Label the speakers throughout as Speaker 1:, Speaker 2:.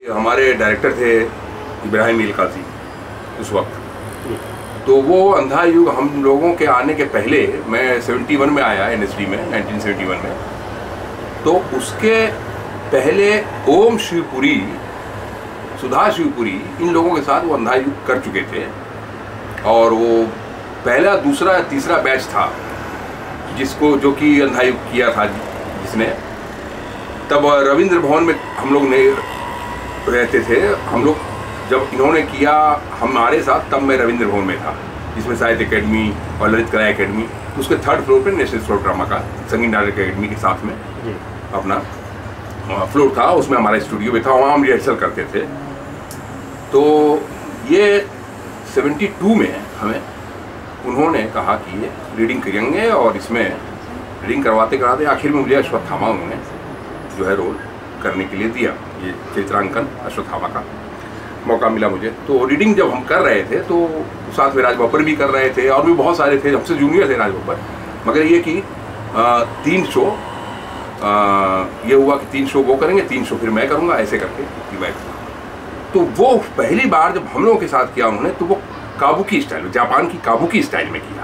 Speaker 1: हमारे डायरेक्टर थे इब्राहिम इलकाजी उस वक्त, तो वो अंधा युग हम लोगों के आने के पहले, मैं 71 में आया एनएसडी में, 1971 में, तो उसके पहले ओम शिवपुरी, सुधा शिवपुरी, इन लोगों के साथ वो अंधा युग कर चुके थे। और वो पहला दूसरा तीसरा बैच था जिसको, जो कि अंधा युग किया था जिसने। तब रविंद्र भवन में हम लोग नहीं रहते थे, हम लोग जब इन्होंने किया हमारे साथ, तब मैं रविंद्र भवन में था, जिसमें साहित्य अकेडमी और ललित कला अकेडमी, उसके 3rd फ्लोर पे नेशनल फ्लोर ड्रामा का संगीत नाटक अकेडमी के साथ में अपना फ्लोर था, उसमें हमारा स्टूडियो भी था, वहाँ हम रिहर्सल करते थे। तो ये 72 में हमें उन्होंने कहा कि ये रीडिंग करेंगे, और इसमें रीडिंग करवाते कराते आखिर में मुझे अश्वत्थामा उन्होंने जो है रोल करने के लिए दिया, ये चित्रांकन अश्वत्थामा का मौका मिला मुझे। तो रीडिंग जब हम कर रहे थे तो साथ में राज बब्बर भी कर रहे थे, और भी बहुत सारे थे, हमसे जूनियर थे राज बब्बर। मगर ये कि 3 शो ये हुआ कि 3 शो वो करेंगे, 3 शो फिर मैं करूँगा, ऐसे करके डिवाइड हुआ। तो वो पहली बार जब हम लोगों के साथ किया उन्होंने, तो वो काबुकी स्टाइल में, जापान की काबुकी स्टाइल में किया।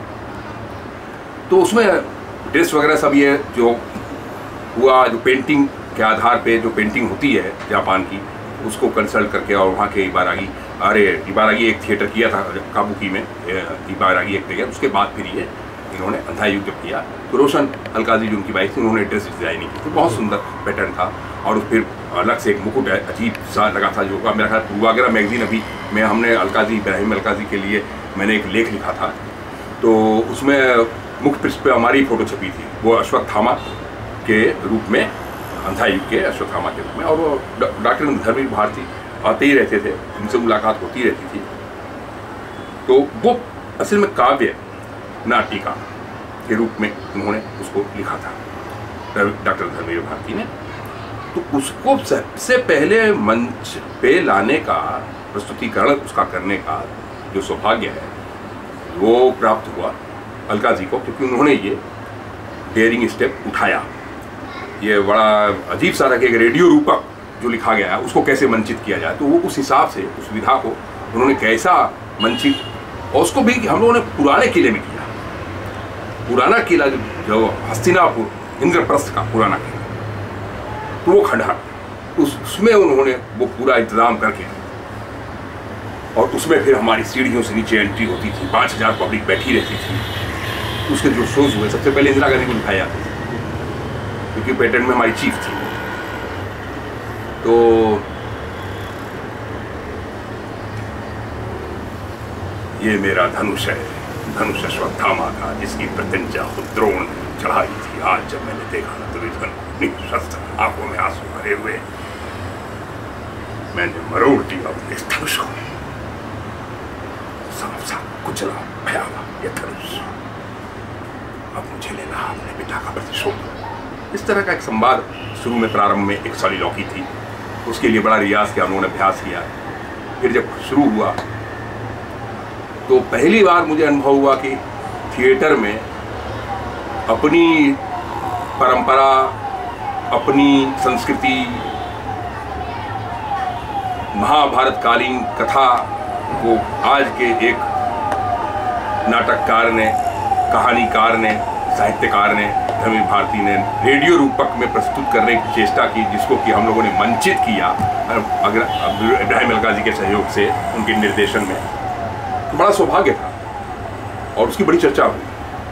Speaker 1: तो उसमें ड्रेस वगैरह सब ये जो हुआ, जो पेंटिंग के आधार पे जो पेंटिंग होती है जापान की, उसको कंसल्ट करके, और वहाँ के इबारागी एक थिएटर किया था काबुकी में, इबारागी एक थिएटर, उसके बाद फिर ये इन्होंने अंधा युग जब किया तो रोशन अलकाजी जो उनकी वाइफ थी, उन्होंने ड्रेस डिजाइनिंग की, तो बहुत सुंदर पैटर्न था। और फिर अलग से एक मुकुट अजीब सा लगा था, जो का मेरा ख्याल पूर्वाग्रह मैगजीन अभी में हमने इब्राहिम अलकाजी के लिए मैंने एक लेख लिखा था, तो उसमें मुख्य पृष्ठ पे हमारी फोटो छपी थी, वो अश्वत्थामा के रूप में, अंधा युग के अश्वत्थामा के रूप में। और वो डॉक्टर धर्मवीर भारती आते ही रहते थे, उनसे मुलाकात होती रहती थी। तो वो असल में काव्य नाटिका के रूप में उन्होंने उसको लिखा था डॉक्टर धर्मवीर भारती ने। तो उसको सबसे पहले मंच पे लाने का, प्रस्तुतिकरण उसका करने का जो सौभाग्य है वो प्राप्त हुआ अलकाजी को, क्योंकि उन्होंने ये डेयरिंग स्टेप उठाया। ये बड़ा अजीब सा था कि रेडियो रूपक जो लिखा गया है उसको कैसे मंचित किया जाए, तो वो उस हिसाब से उस विधा को उन्होंने कैसा मंचित, और उसको भी हम लोगों ने पुराने किले में किया। पुराना किला जो हस्तिनापुर, इंद्रप्रस्थ का पुराना किला, तो वो खंडहर, उसमें उन्होंने वो पूरा इंतजाम करके, और उसमें फिर हमारी सीढ़ियों से नीचे एंट्री होती थी, 5000 पब्लिक बैठी रहती थी। उसके जो शोज हुए, सबसे पहले इंदिरा गांधी को दिखाए जाते थे, क्योंकि पैटर्न में हमारी चीफ थी। तो ये मेरा धनुष है, धनुष अश्वत्थामा का, जिसकी प्रत्यंचा खुद द्रोण चढ़ाई थी। आज जब मैंने देखा ना दुर्योधन शस्त्र आंखों में आंसू भरे हुए, मैंने मरोड़ दिया इस धनुष को, साफ साफ कुचला भयावह ये धनुष, अब मुझे लेना अपने पिता का प्रतिशोध। इस तरह का एक संवाद शुरू में, प्रारंभ में एक सॉलिलॉकी थी, उसके लिए बड़ा रियाज किया, उन्होंने अभ्यास किया। फिर जब शुरू हुआ तो पहली बार मुझे अनुभव हुआ कि थिएटर में अपनी परंपरा, अपनी संस्कृति, महाभारतकालीन कथा को आज के एक नाटककार ने, कहानीकार ने, साहित्यकार ने, धर्मवीर भारती ने रेडियो रूपक में प्रस्तुत करने की चेष्टा की, जिसको कि हम लोगों ने मंचित किया अगर इब्राहिम अलकाजी के सहयोग से, उनके निर्देशन में। तो बड़ा सौभाग्य था, और उसकी बड़ी चर्चा हुई।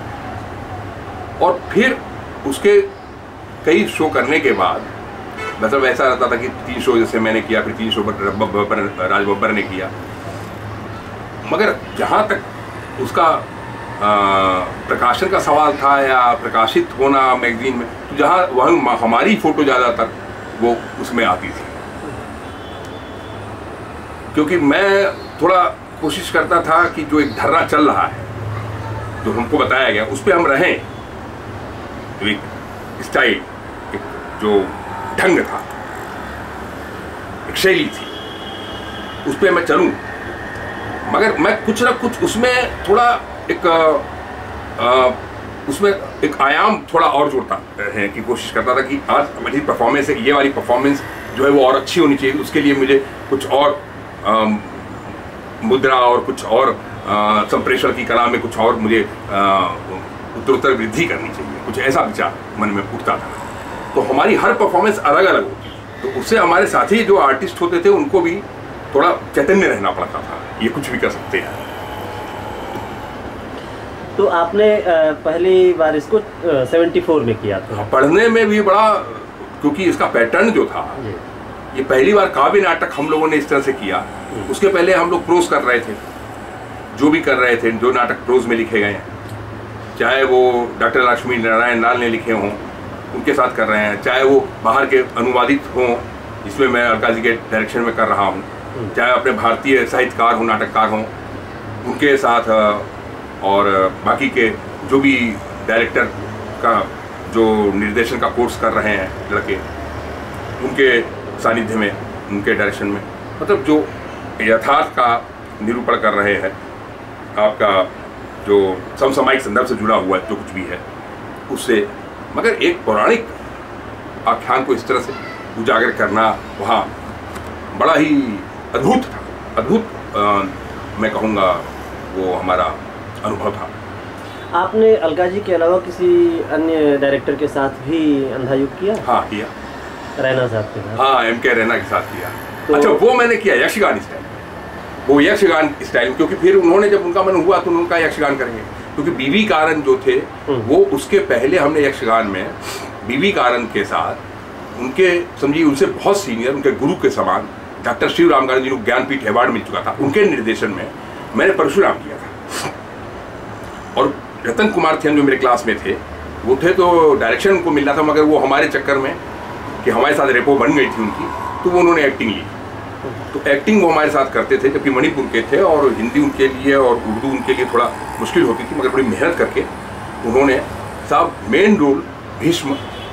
Speaker 1: और फिर उसके कई शो करने के बाद, मतलब ऐसा रहता था कि 3 शो जैसे मैंने किया, फिर 3 शो राज बब्बर ने किया। मगर जहाँ तक उसका प्रकाशन का सवाल था या प्रकाशित होना मैगजीन में, तो जहाँ वह हमारी फोटो ज़्यादातर वो उसमें आती थी, क्योंकि मैं थोड़ा कोशिश करता था कि जो एक धर्रा चल रहा है, जो हमको बताया गया, उस पर हम रहें। जो एक स्टाइल, एक जो ढंग था, एक शैली थी, उस पर मैं चलूं। मगर मैं कुछ ना कुछ उसमें थोड़ा एक उसमें एक आयाम थोड़ा और जोड़ता है कि कोशिश करता था कि आज मेरी परफॉर्मेंस है, ये वाली परफॉर्मेंस जो है वो और अच्छी होनी चाहिए। उसके लिए मुझे कुछ और मुद्रा और कुछ और संप्रेषण की कला में कुछ और मुझे उत्तरोत्तर वृद्धि करनी चाहिए, कुछ ऐसा विचार मन में उठता था। तो हमारी हर परफॉर्मेंस अलग अलग होती, तो उससे हमारे साथी जो आर्टिस्ट होते थे उनको भी थोड़ा चैतन्य रहना पड़ता था, ये कुछ भी कर सकते हैं।
Speaker 2: तो आपने पहली बार इसको 74 में किया था।
Speaker 1: पढ़ने में भी बड़ा, क्योंकि इसका पैटर्न जो था, ये पहली बार काव्य नाटक हम लोगों ने इस तरह से किया। उसके पहले हम लोग प्रोज कर रहे थे, जो भी कर रहे थे, जो नाटक प्रोज में लिखे गए हैं, चाहे वो डॉक्टर लक्ष्मी नारायण लाल ने लिखे हों, उनके साथ कर रहे हैं, चाहे वो बाहर के अनुवादित हों, इसमें मैं अलका जी के डायरेक्शन में कर रहा हूँ, चाहे अपने भारतीय साहित्यकार हों, नाटककार हों, उनके साथ, और बाकी के जो भी डायरेक्टर का जो निर्देशन का कोर्स कर रहे हैं लड़के, उनके सानिध्य में, उनके डायरेक्शन में, मतलब जो यथार्थ का निरूपण कर रहे हैं, आपका जो समसामयिक संदर्भ से जुड़ा हुआ है जो कुछ भी है उससे, मगर एक पौराणिक आख्यान को इस तरह से उजागर करना वहाँ बड़ा ही अद्भुत था। अद्भुत मैं कहूँगा वो हमारा अनुभव था।
Speaker 2: आपने अलका जी के अलावा किसी अन्य डायरेक्टर के साथ भी अंधा युग किया?
Speaker 1: हाँ किया,
Speaker 2: रैना साहब के साथ।
Speaker 1: हाँ, M.K. रैना के साथ किया। तो अच्छा, वो मैंने किया यक्षगान स्टाइल, वो यक्षगान स्टाइल, क्योंकि फिर उन्होंने जब उनका मन हुआ तो उनका यक्षगान करेंगे, क्योंकि बीवी कारण जो थे वो उसके पहले हमने यक्षगान में बीवी कारण के साथ उनके, समझिए उनसे बहुत सीनियर, उनके गुरु के समान डॉक्टर शिव राम कारण जी को ज्ञानपीठ अवार्ड मिल चुका था, उनके निर्देशन में मैंने परशुराम किया था। और रतन कुमार थे जो मेरे क्लास में थे, वो थे तो डायरेक्शन उनको मिलना था, मगर वो हमारे चक्कर में कि हमारे साथ रेपो बन गई थी उनकी, तो वो उन्होंने एक्टिंग ली। तो एक्टिंग वो हमारे साथ करते थे, जबकि मणिपुर के थे और हिंदी उनके लिए और उर्दू उनके लिए थोड़ा मुश्किल होती थी, मगर बड़ी मेहनत करके उन्होंने साहब मेन रोल भीष्म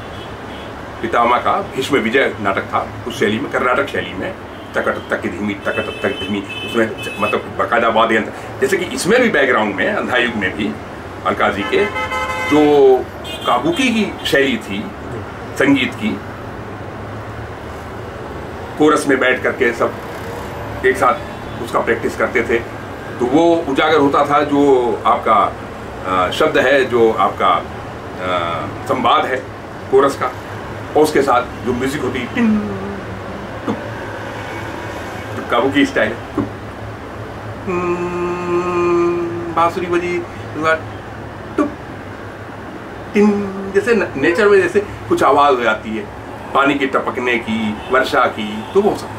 Speaker 1: पितामह का, भीष्म विजय नाटक था उस शैली में, कर्नाटक शैली में, तकट तक धीमी तकट तक धीमी, उसमें मतलब बाकायदा वाद्य यंत्र, जैसे कि इसमें भी बैकग्राउंड में अंधा युग में भी अलका जी के जो काबुकी की शैली थी संगीत की, कोरस में बैठ करके सब एक साथ उसका प्रैक्टिस करते थे, तो वो उजागर होता था। जो आपका शब्द है, जो आपका संवाद है कोरस का, और उसके साथ जो म्यूजिक होती है टिन टुक, जो काबुकी स्टाइल है, बांसुरी बजी टुक टिन, जैसे नेचर में जैसे कुछ आवाज हो जाती है, पानी के टपकने की, वर्षा की, तो वो सब,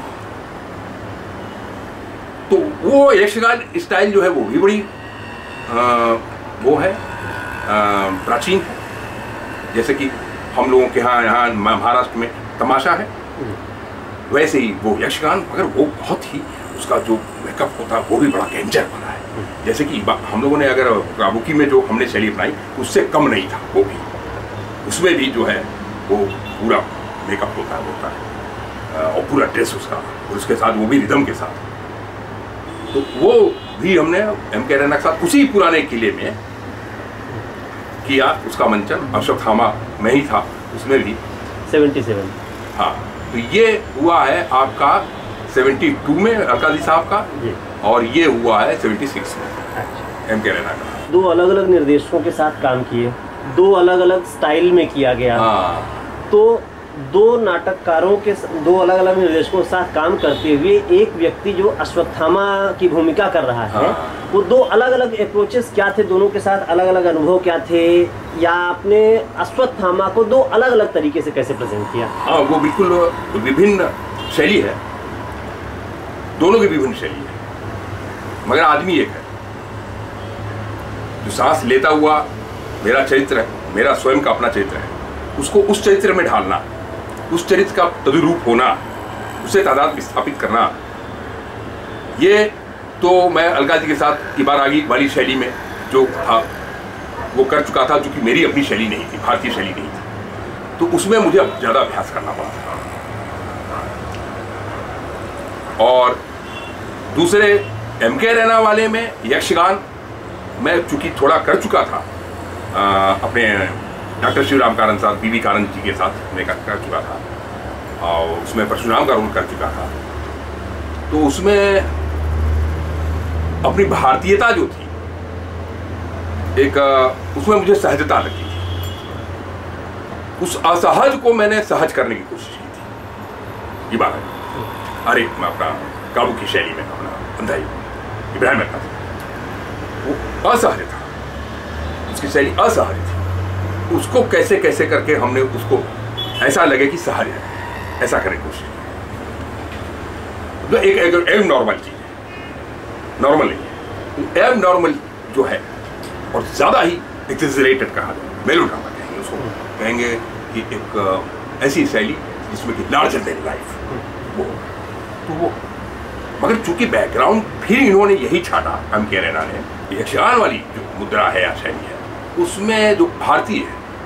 Speaker 1: तो वो यक्षगान स्टाइल जो है वो भी बड़ी वो है प्राचीन है। जैसे कि हम लोगों के यहाँ महाराष्ट्र में तमाशा है, वैसे ही वो यक्षगान, मगर वो बहुत ही उसका जो मेकअप होता है वो भी बड़ा डेंजर बना है। जैसे कि हम लोगों ने अगर काबुकी में जो हमने शैली अपनाई उससे कम नहीं था, वो भी उसमें भी जो है वो पूरा मेकअप होता है और पूरा ड्रेस उसका, और उसके साथ वो भी रिदम के साथ, तो वो भी हमने M.K. रैना के साथ उसी पुराने किले में किया। उसका मंचन अश्वत्थामा में ही था, उसमें भी
Speaker 2: 77।
Speaker 1: हाँ, तो ये हुआ है आपका 72 में अलका जी साहब का, और ये हुआ है 76 में M.K. रैना का।
Speaker 2: दो अलग अलग निर्देशकों के साथ काम किए, दो अलग अलग स्टाइल में किया गया।
Speaker 1: हाँ,
Speaker 2: तो दो नाटककारों के, दो अलग अलग निर्देशकों के साथ काम करते हुए एक व्यक्ति जो अश्वत्थामा की भूमिका कर रहा है, वो दो अलग अलग अप्रोचेस क्या थे, दोनों के साथ अलग अलग अनुभव क्या थे, या आपने अश्वत्थामा को दो अलग अलग तरीके से कैसे प्रेजेंट किया?
Speaker 1: हाँ, वो बिल्कुल विभिन्न शैली है, दोनों की विभिन्न शैली है, मगर आदमी एक है। जो सांस लेता हुआ मेरा चरित्र है, मेरा स्वयं का अपना चरित्र है, उसको उस चरित्र में ढालना, उस चरित्र का तदुरूप होना, उसे तादाद स्थापित करना, ये तो मैं अलका जी के साथ इबारागी वाली शैली में जो था वो कर चुका था, जो कि मेरी अपनी शैली नहीं थी, भारतीय शैली नहीं थी, तो उसमें मुझे ज़्यादा अभ्यास करना पड़ा था। और दूसरे M.K. रैना वाले में यक्षगान मैं चूँकि थोड़ा कर चुका था, अपने डॉक्टर शिव राम कारण साथ, बीवी कारण जी के साथ मैं कर चुका था, और उसमें परशुराम का रोल कर चुका था। तो उसमें अपनी भारतीयता जो थी, एक उसमें मुझे सहजता लगी थी। उस असहज को मैंने सहज करने की कोशिश की थी। ये बात है। अरे मैं अपना काबू की शैली में अपना अंधाई इब्राहिम था, वो असहज था, उसकी शैली असहज थी। उसको कैसे कैसे करके हमने उसको ऐसा लगे कि सहज है, ऐसा करने की कोशिश की। तो एक एब नॉर्मल चीज है, नॉर्मल नहीं है। एब नॉर्मल जो है और ज्यादा ही एक्सेजरेटेड कहा जाए, मेलोड्रामा कहेंगे उसको, कहेंगे कि एक ऐसी शैली जिसमें कि लार्जर देन लाइफ वो, तो वो मगर चूंकि बैकग्राउंड फिर इन्होंने यही छाटा, एम.के. रैना ने, यक्षगान वाली जो मुद्रा है या शैली है, उसमें जो भारतीय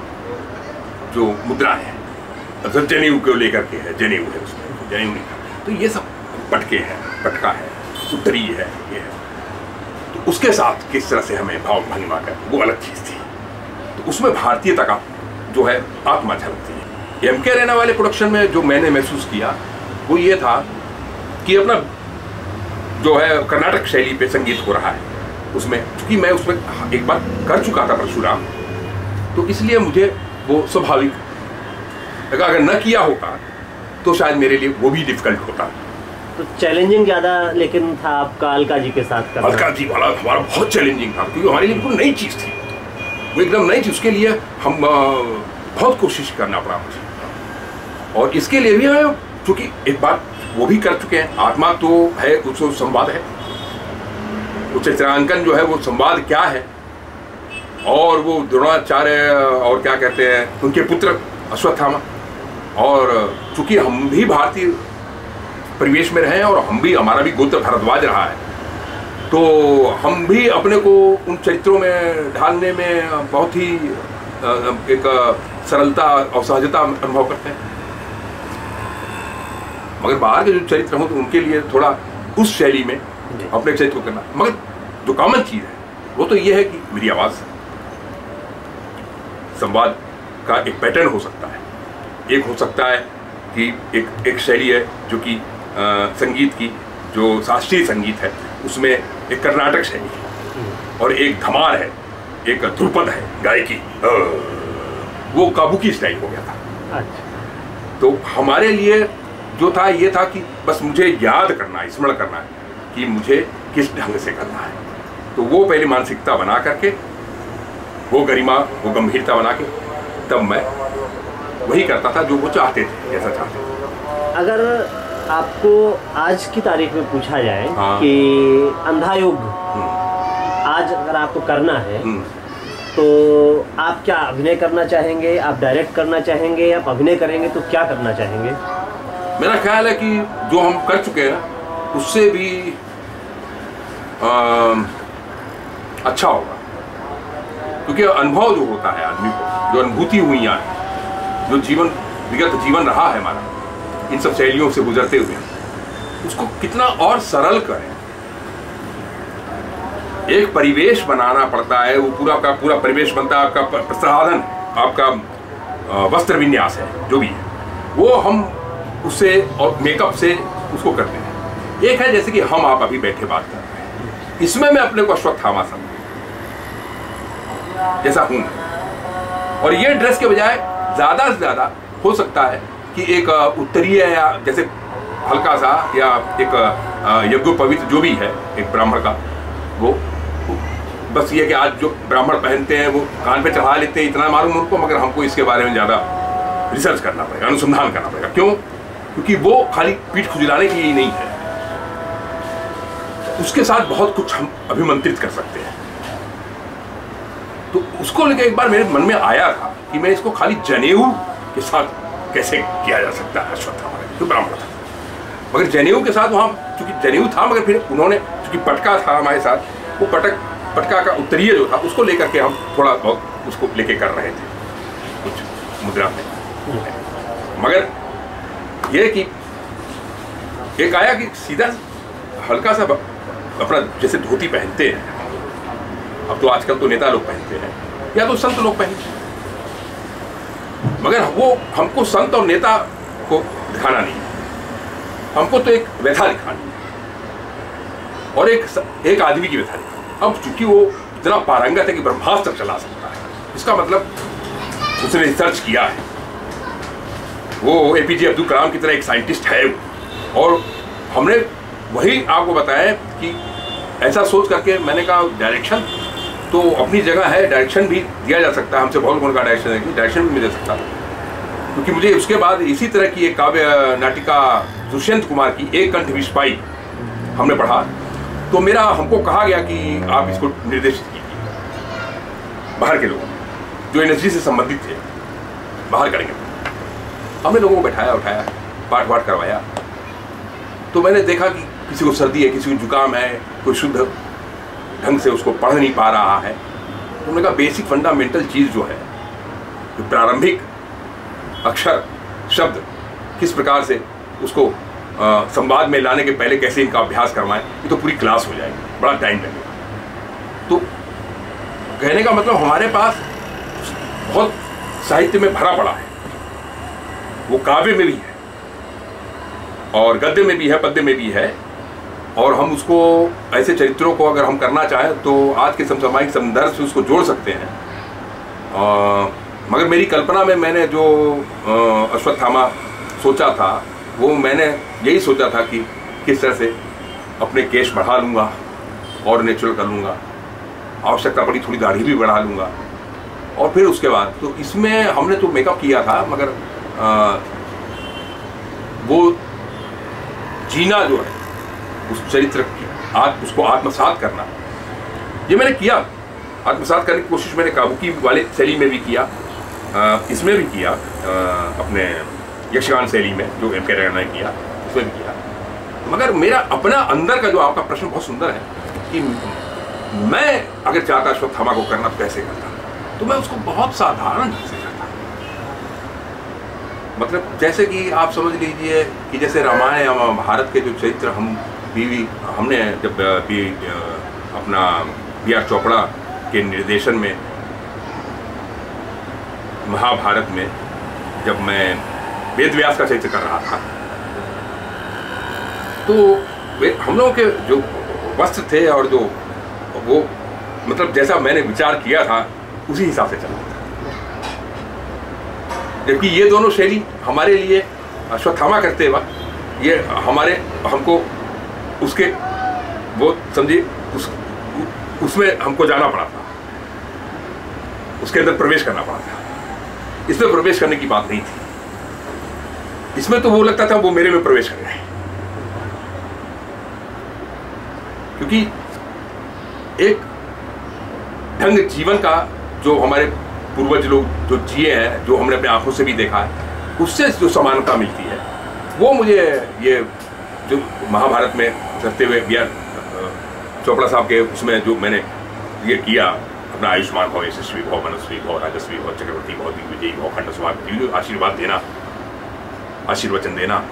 Speaker 1: जो मुद्रा है, जनेऊ को लेकर के है, जनेऊ है उसमें, जनेऊ नहीं था, तो ये सब पटके हैं, पटका है, उत्तरी है, ये है। तो उसके साथ किस तरह से हमें भाव भंगिमा कर, वो अलग चीज थी। तो उसमें भारतीयता का जो है आत्मा झलकती है। एम.के. रैना वाले प्रोडक्शन में जो मैंने महसूस किया वो ये था कि अपना जो है कर्नाटक शैली पे संगीत हो रहा है उसमें, क्योंकि मैं उसमें एक बार कर चुका था परशुराम, तो इसलिए मुझे वो स्वाभाविक लगा। अगर न किया होता तो शायद मेरे लिए वो भी डिफिकल्ट होता।
Speaker 2: तो चैलेंजिंग ज्यादा लेकिन था आपका अलका जी के साथ करना।
Speaker 1: अलका जी वाला हमारा बहुत चैलेंजिंग था, क्योंकि हमारे लिए बिल्कुल नई चीज थी, वो एकदम नई थी। उसके लिए हम बहुत कोशिश करना पड़ा मुझे, और इसके लिए भी हमें, चूंकि एक बार वो भी कर चुके हैं, आत्मा तो है, उसको संवाद है, वो चित्रांकन जो है वो संवाद क्या है, और वो द्रोणाचार्य और क्या कहते हैं उनके पुत्र अश्वत्थामा, और चूंकि हम भी भारतीय परिवेश में रहे हैं और हम भी, हमारा भी गोत्र भारद्वाज रहा है, तो हम भी अपने को उन चरित्रों में ढालने में बहुत ही एक सरलता और सहजता अनुभव करते हैं। मगर बाहर के जो चरित्र हो तो उनके लिए थोड़ा उस शैली में अपने चरित्र को करना। मगर जो कॉमन चीज है वो तो ये है कि मेरी आवाज संवाद का एक पैटर्न हो सकता है। एक हो सकता है कि एक शैली है जो कि संगीत की, जो शास्त्रीय संगीत है, उसमें एक कर्नाटक शैली है, और एक धमार है, एक ध्रुपद है गायकी, वो काबुकी स्टाइल हो गया था।
Speaker 2: अच्छा।
Speaker 1: तो हमारे लिए जो था ये था कि बस मुझे याद करना है, स्मरण करना है कि मुझे किस ढंग से करना है। तो वो पहली मानसिकता बना करके, वो गरिमा, वो गंभीरता बना के, तब मैं वही करता था जो वो चाहते थे, जैसा चाहते थे।
Speaker 2: अगर आपको आज की तारीख में पूछा जाए कि अंधा योग आज अगर आपको करना है, तो आप क्या अभिनय करना चाहेंगे, आप डायरेक्ट करना चाहेंगे, आप अभिनय करेंगे तो क्या करना चाहेंगे?
Speaker 1: मेरा ख्याल है कि जो हम कर चुके हैं उससे भी अच्छा होगा, क्योंकि अनुभव जो होता है आदमी को, जो अनुभूति हुई है, जो विगत जीवन रहा है हमारा इन सब शैलियों से गुजरते हुए, उसको कितना और सरल करें। एक परिवेश बनाना पड़ता है, वो पूरा का पूरा परिवेश बनता है, आपका प्रसाधन, आपका वस्त्र विन्यास है, जो भी है वो हम उससे और मेकअप से उसको करते हैं। एक है जैसे कि हम आप अभी बैठे बात कर रहे हैं, इसमें मैं अपने को अश्वत्थामा समझूं जैसा हूं, और ये ड्रेस के बजाय ज्यादा से ज्यादा हो सकता है कि एक उत्तरीय या जैसे हल्का सा, या एक यज्ञोपवीत जो भी है एक ब्राह्मण का, वो बस ये कि आज जो ब्राह्मण पहनते हैं वो कान पे चढ़ा लेते हैं, इतना मालूम उनको, मगर हमको इसके बारे में ज्यादा रिसर्च करना पड़ेगा, अनुसंधान करना पड़ेगा। क्यों? क्योंकि वो खाली पीठ खुजलाने के लिए नहीं है, उसके साथ बहुत कुछ हम अभिमंत्रित कर सकते हैं। तो उसको लेकर एक बार मेरे मन में आया था कि मैं इसको खाली जनेऊ के साथ कैसे किया जा सकता है। अश्वत्थामा जो ब्राह्मण था, मगर जनेऊ के साथ वहाँ चूंकि जनेऊ था, मगर फिर उन्होंने चूंकि पटका था हमारे साथ, वो पटका का उत्तरीय जो था उसको लेकर के हम थोड़ा बहुत उसको लेके कर रहे थे कुछ मुद्रा में। मगर ये कि एक आया कि सीधा हल्का सा अपना जैसे धोती पहनते हैं, अब तो आजकल तो नेता लोग पहनते हैं या तो संत लोग पहनते हैं, मगर वो हमको संत और नेता को दिखाना नहीं है, हमको तो एक व्यथा दिखानी है और एक आदमी की व्यथा दिखानी। अब चूंकि वो इतना पारंगत है कि ब्रह्मास्त्र चला सकता है, इसका मतलब उसने रिसर्च किया है, वो एपीजे अब्दुल कलाम की तरह एक साइंटिस्ट है और हमने वही आपको बताया कि ऐसा सोच करके मैंने कहा डायरेक्शन तो अपनी जगह है, डायरेक्शन भी दिया जा सकता है, हमसे बहुत कौन का डायरेक्शन भी मिल सकता है, क्योंकि मुझे उसके बाद इसी तरह की एक काव्य नाटिका दुष्यंत कुमार की एक कंठ विस्पाई हमने पढ़ा, तो हमको कहा गया कि आप इसको निर्देशित कीजिए बाहर के लोगों जो एनर्जी से संबंधित थे, बाहर करेंगे। हमने लोगों को बैठाया उठाया, पाठ वाठ करवाया, तो मैंने देखा कि किसी को सर्दी है, किसी को जुकाम है, कोई शुद्ध ढंग से उसको पढ़ नहीं पा रहा है। तो उन्होंने कहा बेसिक फंडामेंटल चीज़ जो है, जो प्रारंभिक अक्षर शब्द किस प्रकार से उसको संवाद में लाने के पहले कैसे इनका अभ्यास करवाएं, ये तो पूरी क्लास हो जाएगी, बड़ा टाइम लगेगा। तो कहने का मतलब हमारे पास बहुत साहित्य में भरा पड़ा है, वो काव्य में भी है और गद्य में भी है, पद्य में भी है, और हम उसको ऐसे चरित्रों को अगर हम करना चाहें तो आज के समसामयिक संदर्भ से उसको जोड़ सकते हैं। मगर मेरी कल्पना में मैंने जो अश्वत्थामा सोचा था, वो मैंने यही सोचा था कि किस तरह से अपने केश बढ़ा लूँगा और नेचुरल कर लूँगा, आवश्यकता पड़ी थोड़ी दाढ़ी भी बढ़ा लूँगा, और फिर उसके बाद तो इसमें हमने तो मेकअप किया था, मगर वो जीना जो है उस चरित्र की उसको आत्मसात करना, ये मैंने किया। आत्मसात करने की कोशिश मैंने काबुकी वाले शैली में भी किया, इसमें भी किया, अपने यक्षगान शैली में जो M.K. रैना ने किया उसमें भी किया। मगर मेरा अपना अंदर का जो आपका प्रश्न बहुत सुंदर है कि मैं अगर चाहता अश्वत्थामा को करना तो कैसे करता, तो मैं उसको बहुत साधारण ढंग से करता। मतलब जैसे कि आप समझ लीजिए कि जैसे रामायण या महाभारत के जो चरित्र हमने जब अपना B.R. चोपड़ा के निर्देशन में महाभारत में जब मैं वेद व्यास का चरित्र कर रहा था, तो हम लोगों के जो वस्त्र थे और जो वो मतलब जैसा मैंने विचार किया था उसी हिसाब से चला था। जबकि ये दोनों शैली हमारे लिए अश्वत्थामा करते वक्त ये हमको उसके वो समझिए उसमें हमको जाना पड़ा था, उसके अंदर प्रवेश करना पड़ा था। इसमें प्रवेश करने की बात नहीं थी, इसमें तो वो लगता था वो मेरे में प्रवेश कर रहे हैं, क्योंकि एक ढंग जीवन का जो हमारे पूर्वज लोग जो जिए हैं, जो हमने अपने आंखों से भी देखा है, उससे जो समानता मिलती है वो मुझे ये जो महाभारत में करते हुए B.R. चोपड़ा साहब के उसमें जो मैंने ये किया, अपना आयुष्मान भव, यशस्वी भव, मनस्वी भव, राजस्वी भव, चक्रवर्ती भव, दिग्विजयी भव, खंड स्वामी, आशीर्वाद देना, आशीर्वचन देना,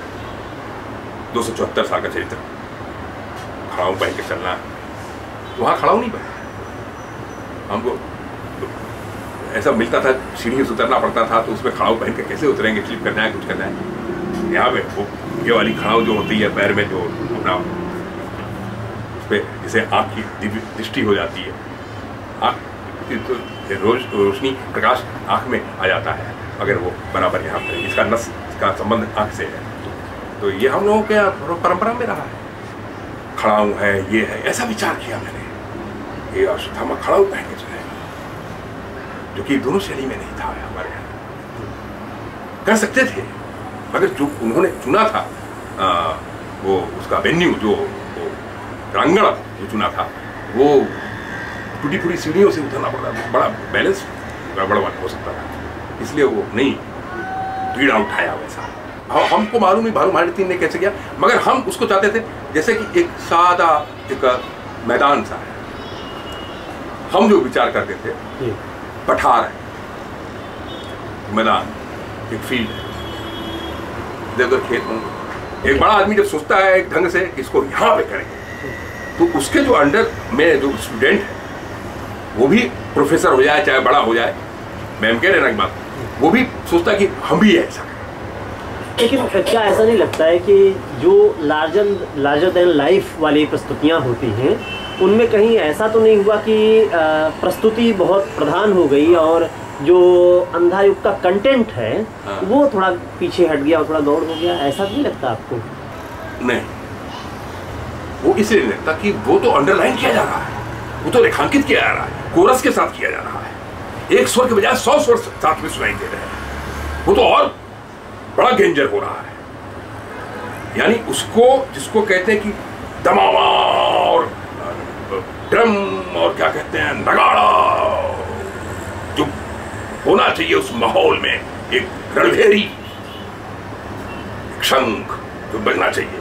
Speaker 1: 274 साल का चरित्र, खड़ाऊ पहन के चलना, वहाँ खड़ाऊ नहीं पहना, हमको ऐसा मिलता था, सीढ़ी से उतरना पड़ता था, तो उसमें खड़ाऊ पहन के कैसे उतरेंगे, क्लिप करना है, कुछ करना है। यहाँ पे वो ये वाली खड़ाऊ जो होती है पैर में, जो अपना उस पर जैसे आँख की दिव्य दृष्टि हो जाती है, आँख तो रोशनी प्रकाश आँख में आ जाता है अगर वो बराबर यहाँ पर इसका नस का संबंध आँख से है, तो ये हम लोगों के परंपरा में रहा है। खड़ाऊ है, ये है, ऐसा विचार किया मैंने, ये अश्वत्थामा खड़ाऊ पहन के चले, जो कि दोनों शैली में नहीं था हमारे यहाँ। कर सकते थे, मगर जो उन्होंने चुना था वो उसका वेन्यू जो प्रांगण जो चुना था, वो टूटी फूटी सीढ़ियों से उतरना पड़ता था, बड़ा बैलेंस गड़बड़ हो सकता था, इसलिए वो नहीं पीड़ा उठाया वैसा। हमको मालूम नहीं हमारी टीम ने कैसे किया, मगर हम उसको चाहते थे जैसे कि एक सादा एक मैदान सा है। हम जो विचार करते थे, पठार है, मैदान, एक फील्ड है, इधर उधर खेत होंगे। एक बड़ा आदमी जब सोचता है एक ढंग से इसको यहाँ पे करेंगे, तो उसके जो अंडर में जो स्टूडेंट है वो भी प्रोफेसर हो जाए चाहे बड़ा हो जाए, मैं कह रहे ना की बात, वो भी सोचता है कि हम भी ऐसा करें।
Speaker 2: लेकिन क्या ऐसा नहीं लगता है कि जो लार्जर देन लाइफ वाली प्रस्तुतियाँ होती हैं उनमें कहीं ऐसा तो नहीं हुआ कि प्रस्तुति बहुत प्रधान हो गई और जो अंधा युग का कंटेंट है वो थोड़ा पीछे हट गया और थोड़ा दौड़ हो गया, ऐसा नहीं लगता आपको?
Speaker 1: नहीं, वो इसलिए नहीं लगता कि वो तो अंडरलाइन किया जा रहा है, वो तो रेखांकित किया जा रहा है, कोरस के साथ किया जा रहा है, एक स्वर के बजाय 100 स्वर साथ में सुनाई दे रहे हैं, वो तो और बड़ा डेंजर हो रहा है। यानी उसको जिसको कहते हैं कि दमामा और ड्रम और क्या कहते हैं नगाड़ा, जो होना चाहिए उस माहौल में, एक रणभेरी, एक शंख जो बजना चाहिए,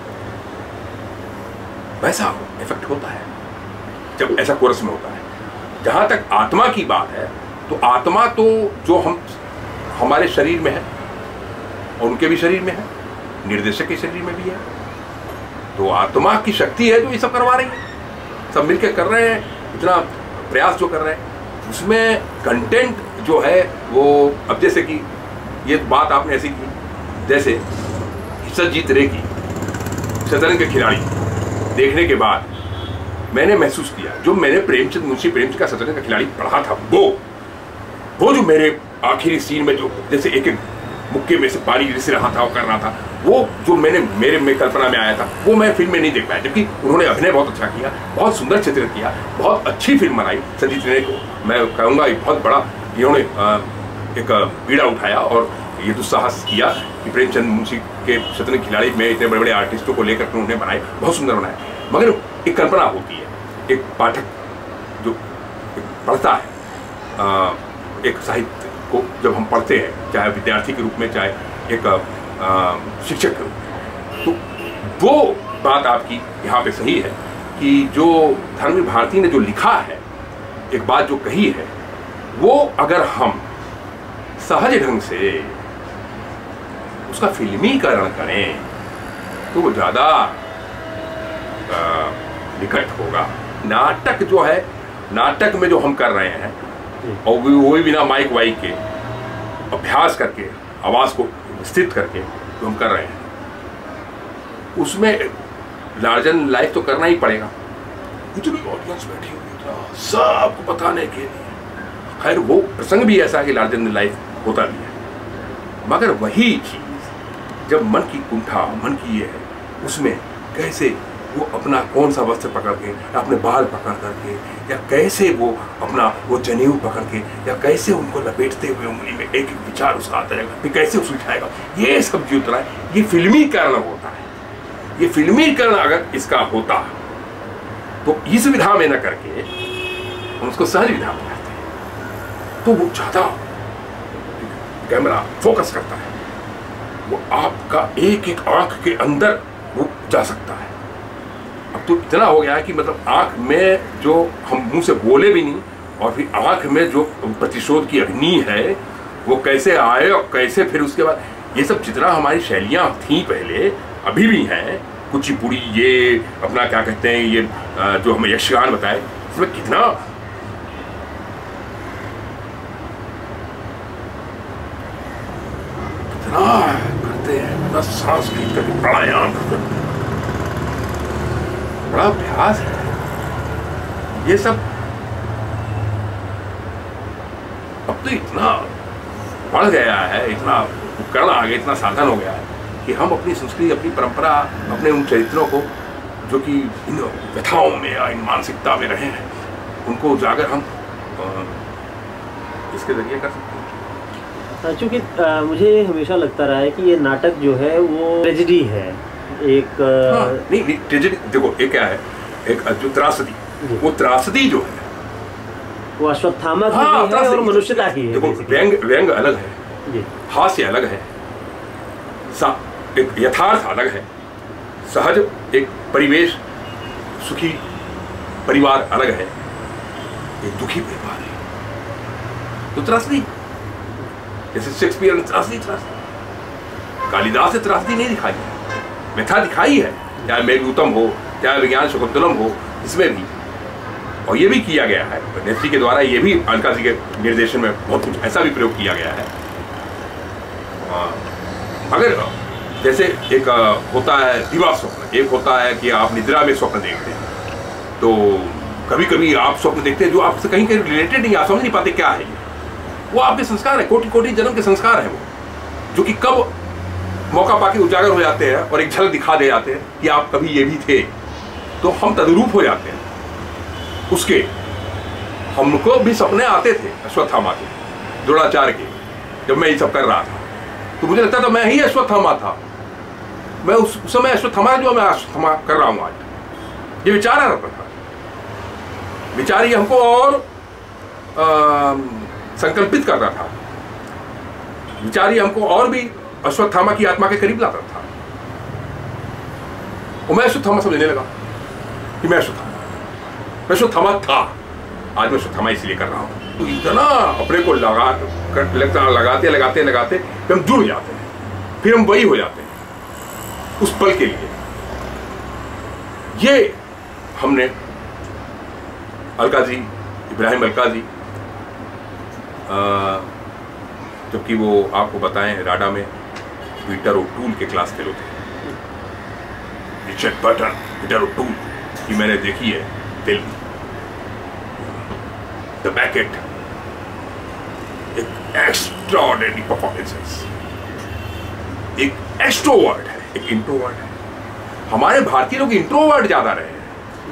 Speaker 1: वैसा इफेक्ट होता है जब ऐसा कोरस में होता है। जहां तक आत्मा की बात है तो आत्मा तो जो हमारे शरीर में है और उनके भी शरीर में है, निर्देशक के शरीर में भी है, तो आत्मा की शक्ति है जो ये सब करवा रही है, सब मिलकर कर रहे हैं, इतना प्रयास जो कर रहे हैं। उसमें कंटेंट जो है वो, अब जैसे कि ये बात आपने ऐसी की जैसे सतजीत रे की शतरंज के खिलाड़ी देखने के बाद मैंने महसूस किया, जो मैंने मुंशी प्रेमचंद का शतरंज का खिलाड़ी पढ़ा था, वो जो मेरे आखिरी सीन में जो जैसे एक एक मुक्के में से पानी रिस रहा था और कर रहा था, वो जो मेरे में कल्पना में आया था वो मैं फिल्म में नहीं देख पाया, जबकि उन्होंने अभिनय बहुत अच्छा किया, बहुत सुंदर चित्रित किया, बहुत अच्छी फिल्म बनाई। सतजीत रे को मैं कहूँगा बहुत बड़ा इन्होंने एक बीड़ा उठाया और ये दुस्साहस किया कि प्रेमचंद मुंशी के शतरंज खिलाड़ी में इतने बड़े बड़े आर्टिस्टों को लेकर उन्होंने बनाए, बहुत सुंदर बनाए। मगर एक कल्पना होती है, एक पाठक जो पढ़ता है एक साहित्य को, जब हम पढ़ते हैं चाहे विद्यार्थी के रूप में चाहे एक शिक्षक के रूप में, तो वो बात आपकी यहाँ पे सही है कि जो धर्मवीर भारती ने जो लिखा है, एक बात जो कही है, वो अगर हम सहज ढंग से उसका फिल्मीकरण करें तो वो ज़्यादा निकट होगा। नाटक जो है, नाटक में जो हम कर रहे हैं और वो भी बिना माइक वाइक के अभ्यास करके आवाज़ को विस्तृत करके जो हम कर रहे हैं, उसमें लार्जर लाइफ तो करना ही पड़ेगा। इतनी ऑडियंस बैठी हुई था सबको बताने के लिए, खैर वो प्रसंग भी ऐसा है कि लार्जर लाइफ होता भी है, मगर वही चीज़ जब मन की कुंठा, मन की ये है, उसमें कैसे वो अपना कौन सा वस्त्र पकड़ के, अपने बाल पकड़ करके, या कैसे वो अपना वो जनेऊ पकड़ के, या कैसे उनको लपेटते हुए उंगली में एक एक विचार उसका आता रहेगा, फिर कैसे उठाएगा, ये सब जो उतरा है, ये फिल्मीकरण होता है। ये फिल्मीकरण अगर इसका होता तो इस विधा में न करके हम उसको सहज विधा में करते हैं, तो वो ज़्यादा कैमरा फोकस करता है, वो आपका एक एक आंख के अंदर वो जा सकता है। अब तो इतना हो गया है कि मतलब आंख में जो हम मुंह से बोले भी नहीं, और फिर आंख में जो प्रतिशोध की अग्नि है वो कैसे आए और कैसे फिर उसके बाद, ये सब जितना हमारी शैलियाँ थी पहले, अभी भी हैं, कुचिपुड़ी, ये अपना क्या कहते हैं, ये जो हमें यक्षगान बताए, इसमें कितना करते हैं, सांस खींच करके प्राणायाम, बड़ा अभ्यास है ये सब। अब तो इतना बढ़ गया है, इतना उपकरण आ गया, इतना साधन हो गया है कि हम अपनी संस्कृति, अपनी परंपरा, अपने उन चरित्रों को जो कि इन व्यथाओं में या इन मानसिकता में रहे हैं, उनको उजागर हम इसके जरिए कर सकते हैं।
Speaker 2: चूँकि मुझे हमेशा लगता रहा है कि ये नाटक जो है वो ट्रेजेडी है, एक
Speaker 1: नहीं ट्रेजेडी, देखो एक क्या है, एक जो त्रासदी, वो त्रासदी जो है
Speaker 2: वो अश्वत्थामा की भी है और मनुष्यता की है।
Speaker 1: देखो व्यंग अलग है, हास्य अलग है, एक यथार्थ अलग है, सहज एक परिवेश, सुखी परिवार अलग है, एक दुखी परिवार है। तो त्रासदी, जैसे शेक्सपियर ने त्रासदी, कालिदास ने त्रासदी नहीं दिखाई है, व्यथा दिखाई है, चाहे मेघदूतम हो, चाहे विज्ञान शकुंतलम हो, इसमें भी। और ये भी किया गया है नेत्री के द्वारा, ये भी अलका जी के निर्देशन में बहुत कुछ ऐसा भी प्रयोग किया गया है। अगर जैसे एक होता है दिवा स्वप्न, एक होता है कि आप निद्रा में स्वप्न देखते हैं, तो कभी कभी आप स्वप्न देखते हैं जो आपसे कहीं कहीं रिलेटेड नहीं, आप समझ नहीं पाते क्या है ये। वो आपके संस्कार है, कोटि कोटि जन्म के संस्कार है वो, जो कि कब मौका पाके उजागर हो जाते हैं और एक झलक दिखा दे जाते हैं कि आप कभी ये भी थे, तो हम तद्रूप हो जाते हैं उसके। हमको भी सपने आते थे अश्वत्थामा के, द्रोणाचार्य के, जब मैं ये सब कर रहा था तो मुझे लगता था मैं ही अश्वत्थामा था, मैं उस समय अश्वत्थामा जो मैं अश्वत्थामा कर रहा हूं आज। ये विचार आ रहा था, विचार ये हमको और संकल्पित कर रहा था, विचार ये हमको और भी अश्वत्थामा की आत्मा के करीब लाता था। और मैं अश्वत्थामा समझने लगा कि मैं अश्वत्थामा था। आज मैं अश्वत्थामा इसलिए कर रहा हूं, तो इतना अपने को लगाते लगाते लगाते हम जुड़ जाते हैं, फिर हम वही हो जाते हैं उस पल के लिए। ये हमने अलकाजी, इब्राहिम अलकाजी, जबकि वो आपको बताएं राडा में पीटर ओटूल के क्लास फेलो थे, रिचर्ड बर्टन, पीटर ओटूल की मैंने देखी है फिल्म द बैकेट, एक एक्स्ट्राऑर्डिनरी परफॉर्मेंसेस। एक एक्सट्रोवर्ट है, एक इंट्रोवर्ट है। हमारे भारतीय लोग इंट्रोवर्ट ज्यादा रहे हैं,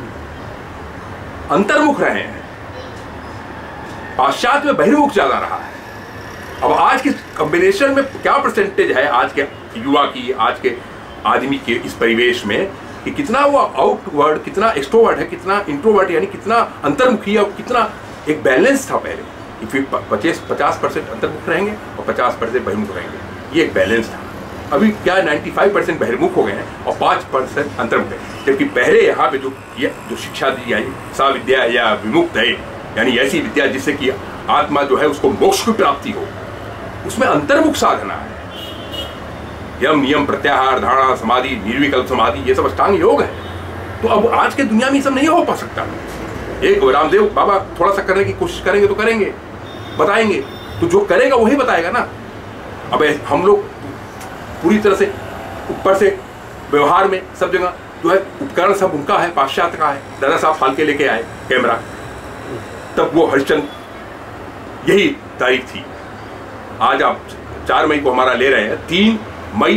Speaker 1: अंतर्मुख रहे हैं, पाश्चात्य में बहिर्मुख ज्यादा रहा है। अब आज के कॉम्बिनेशन में क्या परसेंटेज है आज के युवा की, आज के आदमी के इस परिवेश में, कि कितना वो आउटवर्ड, कितना एक्सट्रोवर्ट है, कितना इंट्रोवर्ट, यानी कितना अंतर्मुखी है, और कितना एक बैलेंस था पहले, 50% अंतर्मुख रहेंगे और 50% बहिर्मुख रहेंगे, ये एक बैलेंस था। अभी क्या 95% बहिर्मुख हो गए हैं और 5% अंतर्मुख है। जबकि पहले यहाँ पे जो शिक्षा दी जाए सा विद्या या विमुक्त है, यानी ऐसी विद्या जिससे कि आत्मा जो है उसको मोक्ष की प्राप्ति हो, उसमें अंतर्मुख साधना है। यम नियम प्रत्याहार धारणा समाधि निर्विकल्प समाधि, ये सब अष्टांग योग है। तो अब आज के दुनिया में ये सब नहीं हो पा सकता। एक रामदेव बाबा थोड़ा सा करने की कोशिश करेंगे तो करेंगे, बताएंगे, तो जो करेगा वही बताएगा ना। अब हम लोग पूरी तरह से ऊपर से व्यवहार में सब जगह जो है उपकरण सब उनका है, पाश्चात्य का है। दादा साहब फालके लेके आए कैमरा, तब वो हरिश्चंद्र, यही तारीख थी। आज आप 4 मई को हमारा ले रहे हैं, 3 मई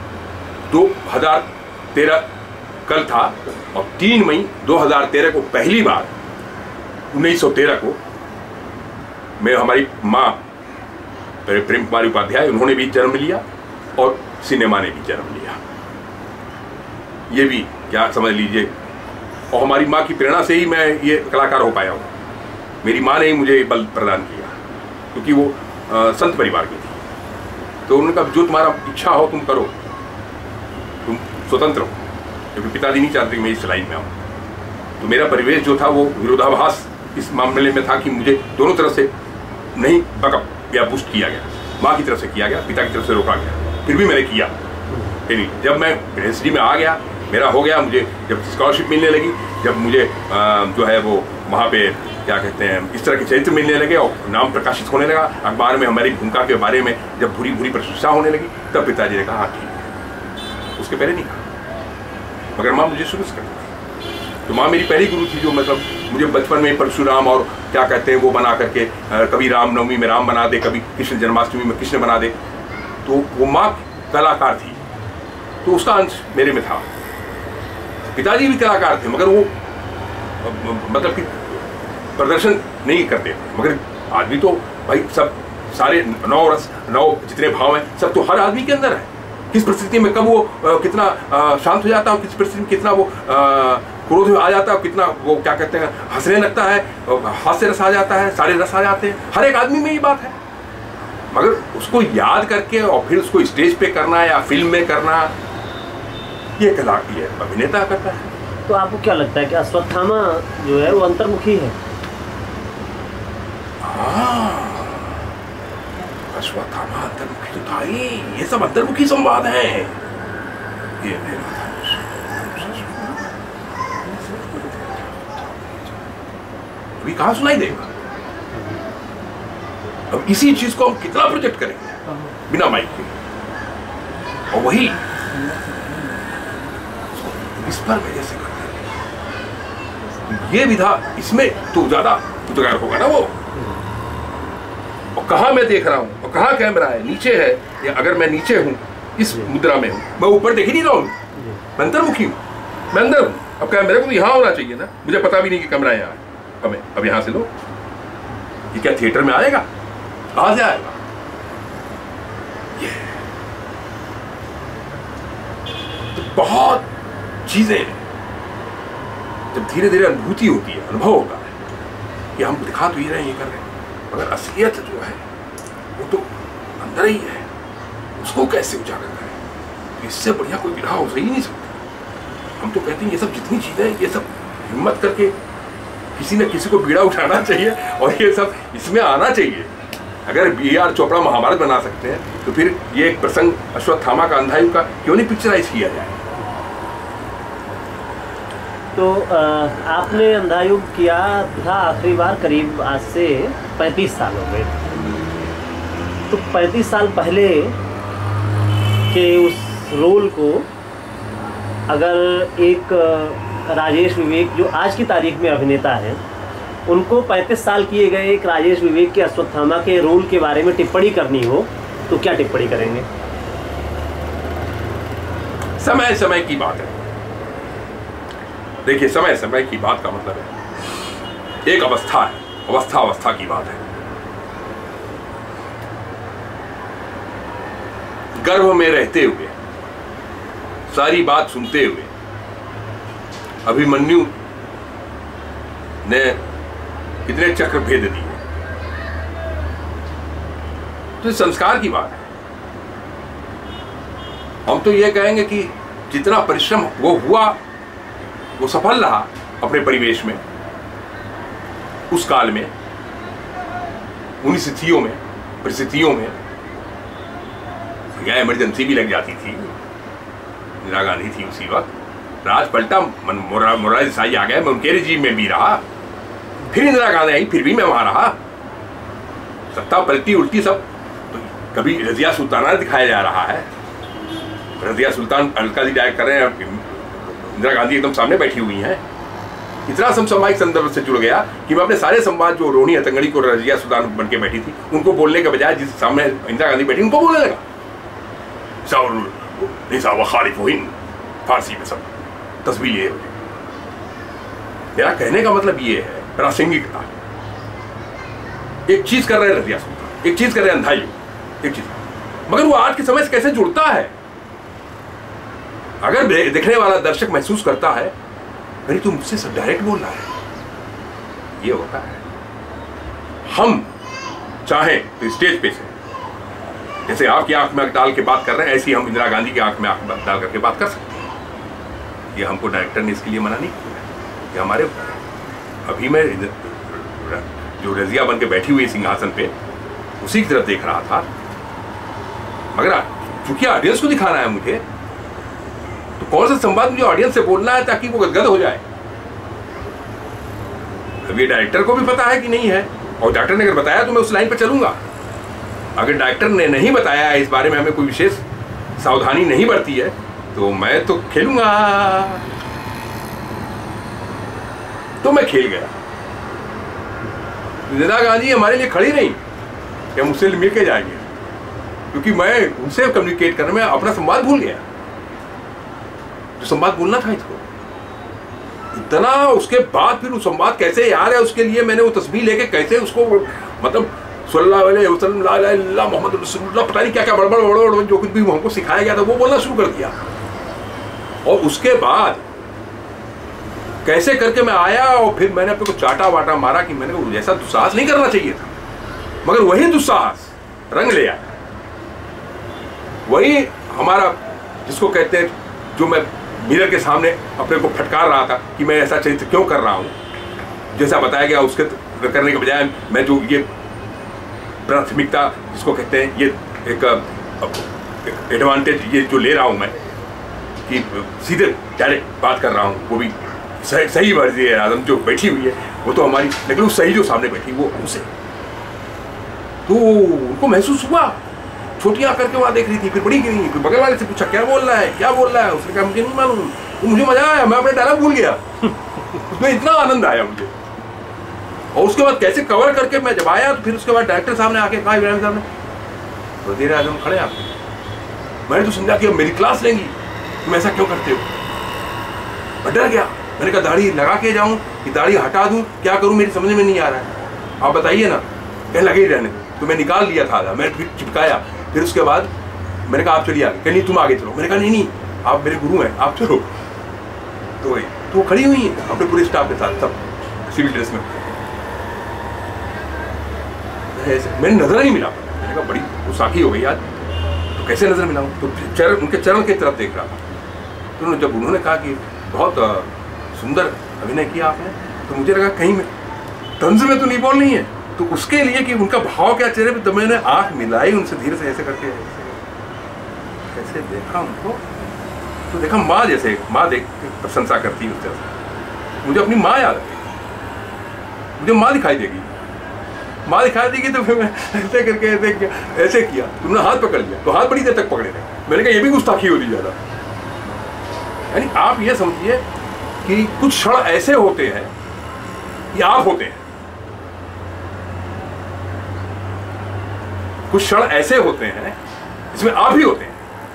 Speaker 1: 2013 कल था, और 3 मई 2013 को पहली बार 1913 को मैं, हमारी माँ प्रेम कुमारी उपाध्याय, उन्होंने भी जन्म लिया और सिनेमा ने भी जन्म लिया। ये भी क्या समझ लीजिए, और हमारी माँ की प्रेरणा से ही मैं ये कलाकार हो पाया हूँ। मेरी माँ ने ही मुझे बल प्रदान किया, क्योंकि वो संत परिवार की थी। तो उन्होंने कहा जो तुम्हारा इच्छा हो तुम करो, तुम स्वतंत्र हो, क्योंकि पिताजी नहीं चाहते कि मैं इस लाइन में आऊँ। तो मेरा परिवेश जो था वो विरोधाभास इस मामले में था कि मुझे दोनों तरफ से नहीं बकअप या पुष्ट किया गया। माँ की तरफ से किया गया, पिता की तरफ से रोका गया, फिर भी मैंने किया। नहीं, जब मैं यूनिवर्सिटी में आ गया, मेरा हो गया, मुझे जब स्कॉलरशिप मिलने लगी, जब मुझे जो है वो वहाँ पे क्या कहते हैं इस तरह के चरित्र मिलने लगे और नाम प्रकाशित होने लगा, अखबार में हमारी भूमिका के बारे में जब भूरी भूरी प्रशंसा होने लगी, तब पिताजी ने कहा हाँ ठीक है। उसके पहले नहीं कहा, मगर माँ मुझे शुरू से करती थी। तो माँ मेरी पहली गुरु थी, जो मतलब मुझे बचपन में परशुराम और क्या कहते हैं वो बना करके, कभी रामनवमी में राम बना दे, कभी कृष्ण जन्माष्टमी में कृष्ण बना दे। तो वो माँ कलाकार थी, तो उसका अंश मेरे में था। पिताजी भी कलाकार थे, मगर वो मतलब कि प्रदर्शन नहीं करते थे। मगर आदमी तो भाई सब सारे 9 रस 9 जितने भाव हैं सब तो हर आदमी के अंदर है। किस परिस्थिति में कब वो कितना शांत हो जाता है, किस परिस्थिति में कितना वो क्रोध में आ जाता है, कितना वो क्या कहते हैं हंसने लगता है, हास्य रस आ जाता है, सारे रस आ जाते हैं। हर एक आदमी में ये बात है, मगर उसको याद करके और फिर उसको स्टेज पे करना या फिल्म में करना, ये कला की है, अभिनेता करता है।
Speaker 2: तो आपको क्या लगता है कि अश्वत्थामा जो है वो अंतर्मुखी है?
Speaker 1: अश्वत्थामा अंतर्मुखी तो था ही, ये सब अंतर्मुखी संवाद है। ये अभी कहाँ सुनाई देगा? अब इसी चीज को हम कितना प्रोजेक्ट करेंगे बिना माइक के? और वही इस पर वजह से करता है। ये विधा इसमें तो ज्यादा उजागर होगा ना वो। और कहाँ मैं देख रहा हूँ और कहाँ कैमरा है, नीचे है या अगर मैं नीचे हूँ इस मुद्रा में हूँ, मैं ऊपर देख ही नहीं रहा हूँ, मैं अंतर्मुखी हूँ, मैं अंदर हूँ। अब कैमरे को तो यहाँ होना चाहिए ना, मुझे पता भी नहीं कि कैमरा यहाँ है। अब यहाँ से लो, ये क्या थिएटर में आएगा? कहाँ से आएगा? ये तो बहुत चीजें जब धीरे धीरे अनुभूति होती है, अनुभव होता है कि हम दिखा तो ये रहे हैं, ये कर रहे हैं, मगर असलियत जो है वो तो अंदर ही है। उसको कैसे उजागर करें? इससे बढ़िया कोई विधा हो ही नहीं सकता। हम तो कहते हैं ये सब जितनी चीजें, ये सब हिम्मत करके किसी न किसी को बीड़ा उठाना चाहिए और ये सब इसमें आना चाहिए। अगर B.R. चोपड़ा महाभारत बना सकते हैं तो फिर ये एक प्रसंग अश्वत्थामा का अंधायुग का क्यों नहीं पिक्चराइज किया जाए?
Speaker 2: तो आपने अंधायुग किया था आखिरी बार करीब आज से 35 साल हो गए। तो 35 साल पहले के उस रोल को अगर एक राजेश विवेक जो आज की तारीख में अभिनेता हैं, उनको 35 साल किए गए एक राजेश विवेक के अश्वत्थामा के रोल के बारे में टिप्पणी करनी हो तो क्या टिप्पणी करेंगे?
Speaker 1: समय समय की बात है। देखिए, समय समय की बात का मतलब है एक अवस्था है, अवस्था अवस्था की बात है। गर्भ में रहते हुए सारी बात सुनते हुए अभिमन्यु ने कितने चक्र भेद दिए, तो संस्कार की बात है। हम तो ये कहेंगे कि जितना परिश्रम वो हुआ वो सफल रहा अपने परिवेश में, उस काल में, उन स्थितियों में, परिस्थितियों में। या इमरजेंसी भी लग जाती थी, इंदिरा गांधी थी उसी वक्त, राज पलटा, मोरारजी देसाई आ गए, मैं उनके रिजीम में भी रहा, फिर इंदिरा गांधी आई, फिर भी मैं वहां रहा, सत्ता पलटी उल्टी सब। तो कभी रजिया सुल्ताना दिखाया जा रहा है, रजिया सुल्तान अलका जी डायरेक्ट कर रहे हैं, इंदिरा गांधी एकदम सामने बैठी हुई हैं। इतना समसामयिक संदर्भ से जुड़ गया कि मैं अपने सारे संवाद जो रोहिणी हट्टंगडी को रजिया सुल्तान बन के बैठी थी उनको बोलने के बजाय जिस सामने इंदिरा गांधी बैठी उनको बोलने लगा। फारसी में सब तस्वीर ये होती। मेरा कहने का मतलब ये है प्रासंगिकता। एक चीज कर रहे हैं रजिया सुल्तान, एक चीज कर रहे हैं अंधायुग, एक चीज, मगर वो आज के समय से कैसे जुड़ता है? अगर देखने वाला दर्शक महसूस करता है अरे तू मुझसे सब डायरेक्ट बोल रहा है, ये होता है। हम चाहें तो स्टेज पे से जैसे आपकी आंख में आंख डाल के बात कर रहे हैं, ऐसी हम इंदिरा गांधी की आंख में आंख डाल करके बात कर सकते हैं। ये हमको डायरेक्टर ने इसके लिए मना नहीं किया। ये हमारे अभी मैं जो रजिया बन के बैठी हुई सिंहासन पे उसी की तरफ देख रहा था, मगर चूंकि ऑडियंस को दिखाना है मुझे, तो कौन सा संवाद मुझे ऑडियंस से बोलना है ताकि वो गदगद हो जाए। अब ये डायरेक्टर को भी पता है कि नहीं है, और डायरेक्टर ने अगर बताया तो मैं उस लाइन पर चलूंगा। अगर डायरेक्टर ने नहीं बताया इस बारे में, हमें कोई विशेष सावधानी नहीं बरती है, तो मैं तो खेलूंगा। तो मैं खेल गया। इंदिरा गांधी हमारे लिए खड़ी नहीं कि हम उससे मिल के जाएंगे, क्योंकि मैं उनसे कम्युनिकेट करने में अपना संवाद भूल गया, जो संवाद बोलना था इसको इतना। उसके बाद फिर वो संवाद कैसे याद है, उसके लिए मैंने वो तस्वीर लेके कैसे उसको मतलब सल्लल्लाहु अलैहि वसल्लम ला इलाहा इल्लल्लाह मोहम्मद रसूलुल्लाह, पता नहीं क्या क्या बड़बड़ जो कुछ भी हमको सिखाया गया था वो बोलना शुरू कर दिया। और उसके बाद कैसे करके मैं आया और फिर मैंने अपने को चाटा वाटा मारा कि मैंने जैसा दुस्साहस नहीं करना चाहिए था, मगर वही दुस्साहस रंग ले आया। वही हमारा जिसको कहते हैं, जो मैं मिरर के सामने अपने को फटकार रहा था कि मैं ऐसा चरित्र क्यों कर रहा हूँ, जैसा बताया गया उसके करने के बजाय मैं जो ये प्राथमिकता जिसको कहते हैं, ये एक एडवांटेज ये जो ले रहा हूँ मैं कि सीधे डायरेक्ट बात कर रहा हूँ, वो भी सही वर्जी है आदम जो बैठी हुई है वो तो हमारी, लेकिन वो सही जो सामने बैठी वो उसे, तो उनको महसूस हुआ छोटी आंख करके वहाँ देख रही थी, फिर बड़ी गिरी, फिर बगल वाले से पूछा क्या बोल रहा है, क्या बोल रहा है। उसने कहा मुझे नहीं मालूम। तो मुझे मजा आया, मैं अपने डायलॉग भूल गया। उसमें इतना आनंद आया मुझे। और उसके बाद कैसे कवर करके मैं जब आया, तो फिर उसके बाद डायरेक्टर साहब ने आके कहा, इब्राहिम साहब ने, वज़ीर आज़म खड़े आप, मैंने तो समझा कि अब मेरी क्लास लेंगी, तुम ऐसा क्यों करते हो। मैं डर गया, मैंने कहा दाढ़ी लगा के जाऊं कि दाढ़ी हटा दूं, क्या करूं, मेरी समझ में नहीं आ रहा है, आप बताइए ना। कहीं लगे ही रहने। तो मैं निकाल लिया था, मैंने फिर चिपकाया। फिर उसके बाद मैंने कहा आप चलिए आगे। कहीं नहीं तुम आगे चलो। मैंने कहा नहीं नहीं, आप मेरे गुरु हैं, आप चलो। तो वो खड़ी हुई है अपने पूरे स्टाफ के साथ, सब सिविल ड्रेस में। मैंने नजर नहीं मिला। मैंने कहा बड़ी गुस्साखी हो गई आज, तो कैसे नजर मिलाऊं। तो उनके चरण की तरफ देख रहा था। तो जब उन्होंने कहा कि बहुत सुंदर अभिनय किया आपने, तो मुझे लगा कहीं में तंज में तो नहीं बोल रही है। तो उसके लिए कि उनका भाव क्या चेहरे पे, तो मैंने आंख मिलाई उनसे धीरे से, ऐसे करके ऐसे देखा उनको। तो देखा माँ जैसे, माँ देख प्रशंसा करती है उस तरह से। मुझे अपनी माँ याद आई, मुझे माँ दिखाई देगी, माँ दिखाई देगी। तो फिर मैं ऐसे करके ऐसे किया। तुमने हाथ पकड़ लिया, तो हाथ बड़ी देर तक पकड़े रहे। मैंने कहा ये भी गुस्ताखी होती ज़्यादा। यानी आप ये समझिए कि कुछ क्षण ऐसे होते हैं कि आप होते हैं, कुछ क्षण ऐसे होते हैं जिसमें आप ही होते हैं।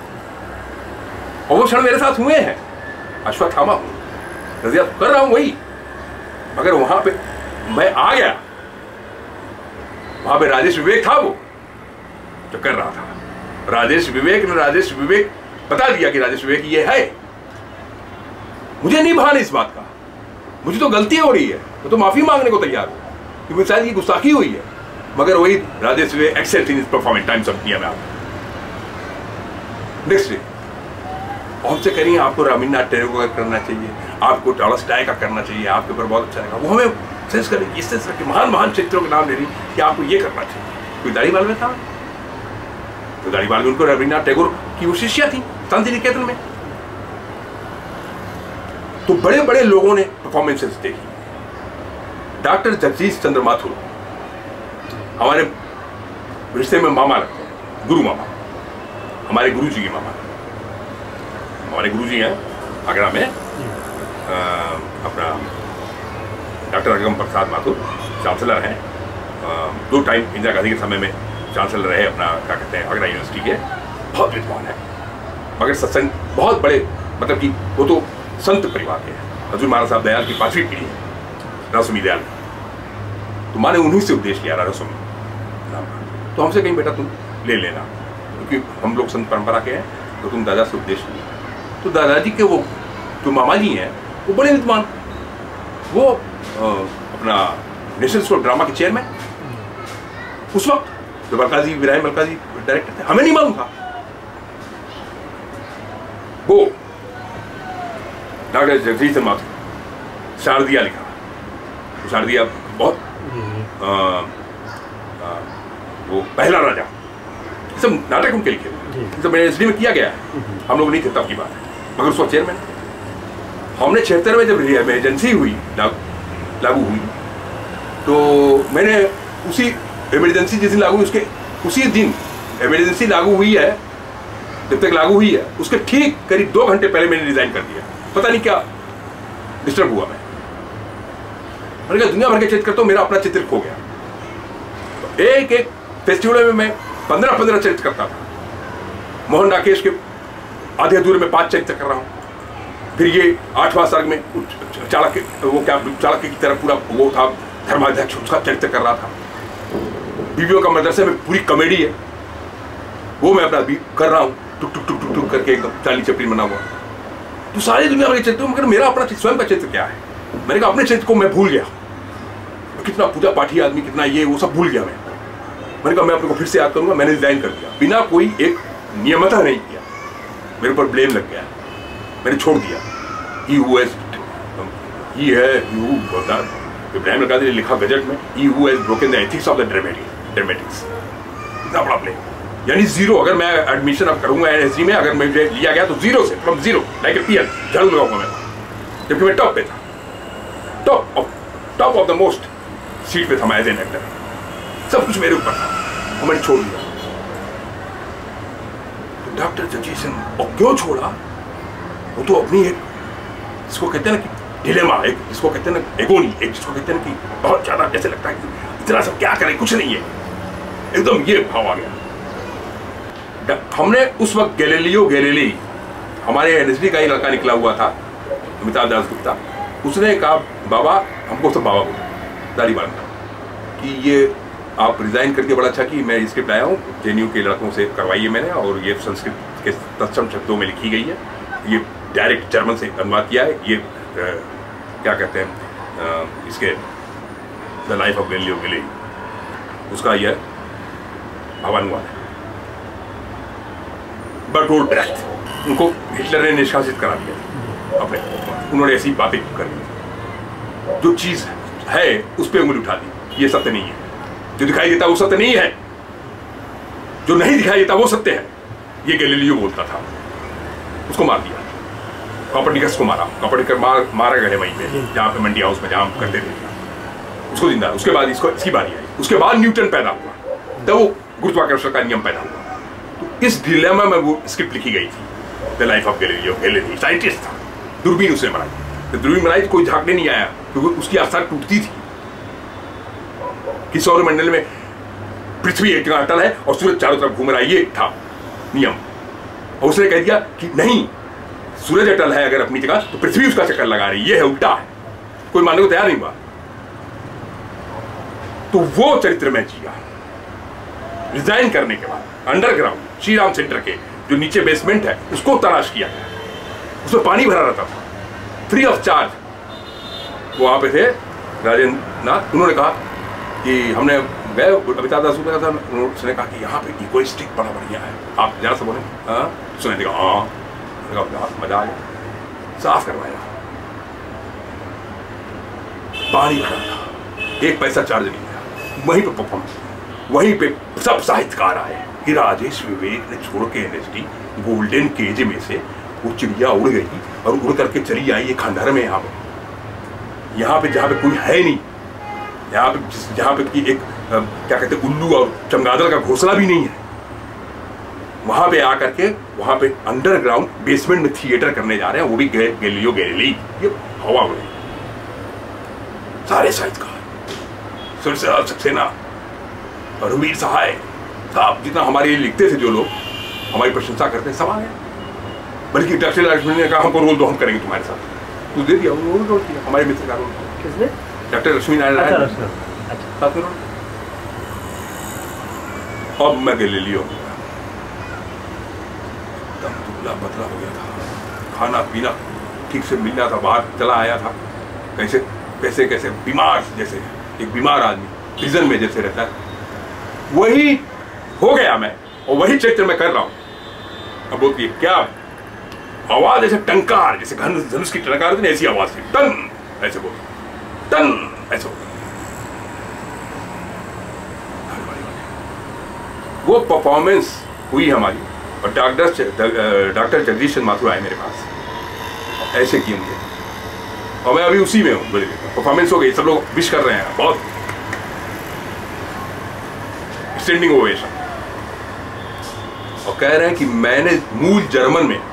Speaker 1: और वो क्षण मेरे साथ हुए हैं। अश्वत्थामा हूं, रजिया कर रहा हूं वही, मगर वहां पे मैं आ गया, वहां पे राजेश विवेक था वो जो कर रहा था। राजेश विवेक ने राजेश विवेक बता दिया कि राजेश विवेक ये है। मुझे नहीं बहाना इस बात का, मुझे तो गलती हो रही है, मैं तो माफी मांगने को तैयार हूं क्योंकि शायद ये गुस्ताखी हुई है, मगर वही Rajesh Vivek excels in performance Times of India में। आप नेक्स्ट डे हमसे करिए आपको रवीन्द्रनाथ टैगोर का करना चाहिए, आपको टॉलस्टॉय का करना चाहिए, आपके ऊपर बहुत अच्छा लगा। वो हमें सेंस करें इस तरह के महान महान चित्रों के नाम ले रही कि आपको ये करना चाहिए। कोई दाढ़ीवाल में था, तो दाढ़ीवाल में उनको रवीन्द्रनाथ टैगोर की वो शिष्या थी शांति निकेतन में। तो बड़े बड़े लोगों ने परफॉर्मेंसेस देखी। डॉक्टर जगदीश चंद्र माथुर हमारे रिश्ते में मामा लगते हैं, गुरु मामा, हमारे गुरु जी के मामा। हमारे गुरु जी हैं आगरा में, अपना डॉक्टर अगम प्रसाद माथुर चांसलर हैं, 2 टाइम इंदिरा गांधी के समय में चांसलर रहे अपना, क्या कहते हैं, आगरा यूनिवर्सिटी के। बहुत विद्वान है, मगर सत्संग बहुत बड़े, मतलब कि वो तो संत परिवार के हैं। हजूर महाराज साहब दयाल की 5वीं पीढ़ी है, रसमी दयाल। तो माने उन्हीं से उपदेश लिया रसमी। तो हमसे कहीं बेटा तुम ले लेना, क्योंकि हम लोग संत परंपरा के हैं, तो तुम दादा से उपदेश लिया। तो दादाजी के वो जो मामा जी हैं वो बड़े विद्वान, वो अपना नेशनल स्कूल ड्रामा के चेयरमैन उस वक्त, जो मलकाजी इब्राहिम मलकाजी डायरेक्टर थे, हमें नहीं मालूम था। वो डॉक्टर जगदीश चंद्र माथुर, शारदिया लिखा, शारदिया बहुत वो पहला राजा, सब नाटक उनके लिखे, सब मैंने एसडी में किया गया है। हम लोग नहीं थे तब की बात है, मगर उसका चेयरमैन हमने 76 में जब इमरजेंसी हुई, लागू हुई, तो मैंने उसी इमरजेंसी जिस दिन लागू हुई, उसके उसी दिन इमरजेंसी लागू हुई है, जब तक लागू हुई है उसके ठीक करीब 2 घंटे पहले मैंने रिजाइन कर दिया। पता नहीं क्या डिस्टर्ब हुआ। मैंने कहा दुनिया भर के चित्र करता हूँ, मेरा अपना चित्र खो गया। तो एक एक फेस्टिवल में मैं 15-15 चरित्र करता था। मोहन राकेश के आधे अधूरे में 5 चरित्र कर रहा हूँ, फिर ये 8वां सर्ग में चाणक्य, वो क्या चाणक्य की तरह पूरा वो था धर्माध्यक्ष, उसका चरित्र कर रहा था। बीवियों का मदरसे में पूरी कॉमेडी है, वो मैं अपना कर रहा हूँ, टुक टुक टुक टुक टुक करके एकदम चार्ली चैपलिन बना हुआ। तो सारी दुनिया भर के चित्र, मगर मेरा अपना स्वयं का चित्र क्या है। मैंने कहा अपने चित्र को मैं भूल गया, कितना पूजा पाठी आदमी, कितना ये वो सब भूल गया मैं। मैंने कहा मैं अपने को फिर से याद करूंगा। मैंने डिजाइन कर दिया, बिना कोई एक नियमता नहीं किया, मेरे ऊपर ब्लेम लग गया, मैंने छोड़ दिया। इब्राहिम मलकाजी ने लिखा गजट में, he who has broken the ethics of the dramatics, इतना बड़ा ब्लेम, यानी 0। अगर मैं एडमिशन अब करूंगा एनएसडी में, अगर मुझे लिया गया तो 0 से, फ्रॉम 0 लाइक ए पियन झाड़ू लगाऊंगा मैं, जबकि मैं टॉप पे था, top of the most seat पे था मैं एज एन एक्टर। सब कुछ मेरे ऊपर था और मैंने छोड़ दिया। डॉक्टर जगजीत सिंह, और क्यों छोड़ा? वो तो अपनी एक, जिसको कहते हैं ना कि डिलेमा, एक जिसको कहते हैं ना एगोनी, एक जिसको कहते हैं कि बहुत ज्यादा जैसे लगता है कि इतना सब क्या करें, कुछ नहीं है, एकदम ये भाव आ गया। हमने उस वक्त गैलीलियो, हमारे एनएसडी का ही लड़का निकला हुआ था, अमिताभ दास गुप्ता, उसने कहा बाबा, हमको सब बाबा बोला दाढ़ी बांधना, कि ये आप रिजाइन करके बड़ा अच्छा कि मैं स्क्रिप्ट आया हूँ, जेएनयू के लड़कों से करवाई है मैंने, और ये संस्कृत के तत्सम शब्दों में लिखी गई है, ये डायरेक्ट जर्मन से अनुवाद किया है, ये क्या कहते हैं इसके the life of Galileo Galilei, उसका यह भावानुवाद है। बर्टोल्ट ब्रेख्ट, उनको हिटलर ने निष्कासित करा दिया अपने, उन्होंने ऐसी बातें कर दी, जो चीज है उस पर उंगली उठा दी, ये सत्य नहीं है, जो दिखाई देता वो सत्य नहीं है, जो नहीं दिखाई देता वो सत्य है, ये गैलीलियो बोलता था। उसको मार दिया, कॉपरनिकस को मारा, कॉपरनिकस मारा गए वहीं पे जहाँ पे मंडी हाउस में जहाँ करते थे, उसको जिंदा। उसके बाद इसकी बारी आई, उसके बाद न्यूटन पैदा हुआ, तब वो गुरुत्वाकर्षण का नियम पैदा हुआ। तो इस डिलेमा में वो स्क्रिप्ट लिखी गई थी, the life of Galileo Galilei. Scientist था, दूरबीन उसने बनाई, तो दूरबीन बनाई तो कोई झांकने नहीं आया, क्योंकि उसकी आसार टूटती थी कि सौरमंडल में पृथ्वी एक जगह अटल है और सूरज चारों तरफ घूम रहा है, ये था नियम। और उसने कह दिया कि नहीं, सूरज अटल है अगर अपनी जगह, तो पृथ्वी उसका चक्कर लगा रही, ये है उल्टा है, कोई मानने को तैयार नहीं हुआ। तो वो चरित्र में जिया, रिजाइन करने के बाद अंडरग्राउंड श्री राम सेंटर के जो नीचे बेसमेंट है उसको तलाश किया गया, उसमें पानी भरा रहता था फ्री ऑफ चार्ज। वो वहां पे थे राजेंद्र नाथ, उन्होंने कहा कि हमने गए, अमिताभ दास गुप्ता था, उसने कहा कि यहाँ पे इकोइस्टिक बड़ा बढ़िया है, आप जरा से बोले। हाँ, उसने देखा, हाँ मजा आ गया, साफ करवाया, पानी भरा था, 1 पैसा चार्ज नहीं दिया, वहीं पे परफॉर्मेंस, वहीं पे सब साहित्यकार आए कि राजेश विवेक ने छोड़ के एनएसडी गोल्डन केज में से वो चिड़िया उड़ गई और उड़ करके चली आई ये खंडहर में, यहाँ पे जहाँ पे कोई है नहीं, यहाँ पे जहाँ पे कि एक क्या कहते हैं उल्लू और चमगादड़ का घोंसला भी नहीं है, वहां पे आकर के वहां पे अंडरग्राउंड बेसमेंट में थिएटर करने जा रहे हैं, वो भी गैलीलियो गैलीली। ये हवा उड़े, सारे साहित्यकार, सुरसेनार सक्सेना, रघुवीर सहाय साहब, जितना हमारे लिए लिखते थे जो लोग, हमारी प्रशंसा करते हैं, सब आ गए। बल्कि डॉक्टर लक्ष्मण ने कहा हमको रोल दो, हम करेंगे तुम्हारे साथ, तू दे दिया, उन्होंने रोल किया, हमारे मित्र का रोल।
Speaker 2: किसने?
Speaker 1: डॉक्टर लक्ष्मी नारायण। अब मैं गैलीलियो दुबला पतला हो गया था, खाना पीना ठीक से मिलना था, बाहर चला आया था, कैसे बीमार, जैसे एक बीमार आदमी प्रिजन में जैसे रहता है, वही हो गया मैं, और वही चरित्र में कर रहा हूं। अब बोलती है क्या आवाज, ऐसे टंकार, जैसे धनुष की टंकार होती है, ऐसी आवाज थी, टन ऐसे बोल, टन ऐसे बोल। वो परफॉर्मेंस हुई हमारी, और डॉक्टर जगदीश चंद्र माथुर आए मेरे पास, ऐसे किए मुझे, और मैं अभी उसी में हूँ। परफॉर्मेंस हो गई, सब लोग विश कर रहे हैं, बहुत स्टैंडिंग ओवेशन, और कह रहे हैं कि मैंने मूल जर्मन में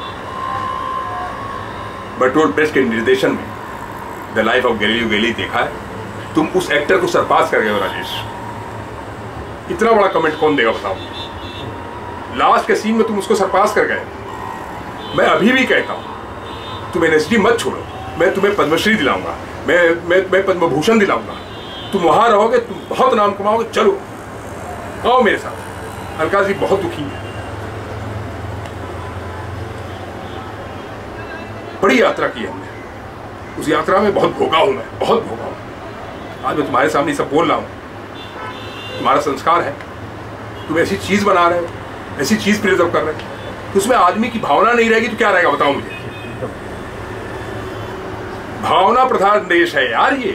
Speaker 1: बर्टोल्ट ब्रेख्ट के निर्देशन में the life of Galileo Galilei देखा है, तुम उस एक्टर को सरपास कर गए हो राजेश। इतना बड़ा कमेंट कौन देगा बताओ? लास्ट के सीन में तुम उसको सरपास कर गए। मैं अभी भी कहता हूं तुम एनएसडी मत छोड़ो, मैं तुम्हें पद्मश्री दिलाऊंगा, मैं पद्म भूषण दिलाऊंगा, तुम वहां रहोगे, तुम बहुत नाम कमाओगे, चलो आओ मेरे साथ। अलका जी बहुत दुखी है, बड़ी यात्रा की हमने, उस यात्रा में बहुत भोगा हूं मैं, बहुत भोगा हूं। आज मैं तुम्हारे सामने सब बोल रहा हूं, तुम्हारा संस्कार है, तुम ऐसी चीज बना रहे हो, ऐसी चीज प्रिजर्व कर रहे हो, तो उसमें आदमी की भावना नहीं रहेगी तो क्या रहेगा बताओ मुझे? भावना प्रधान देश है यार ये।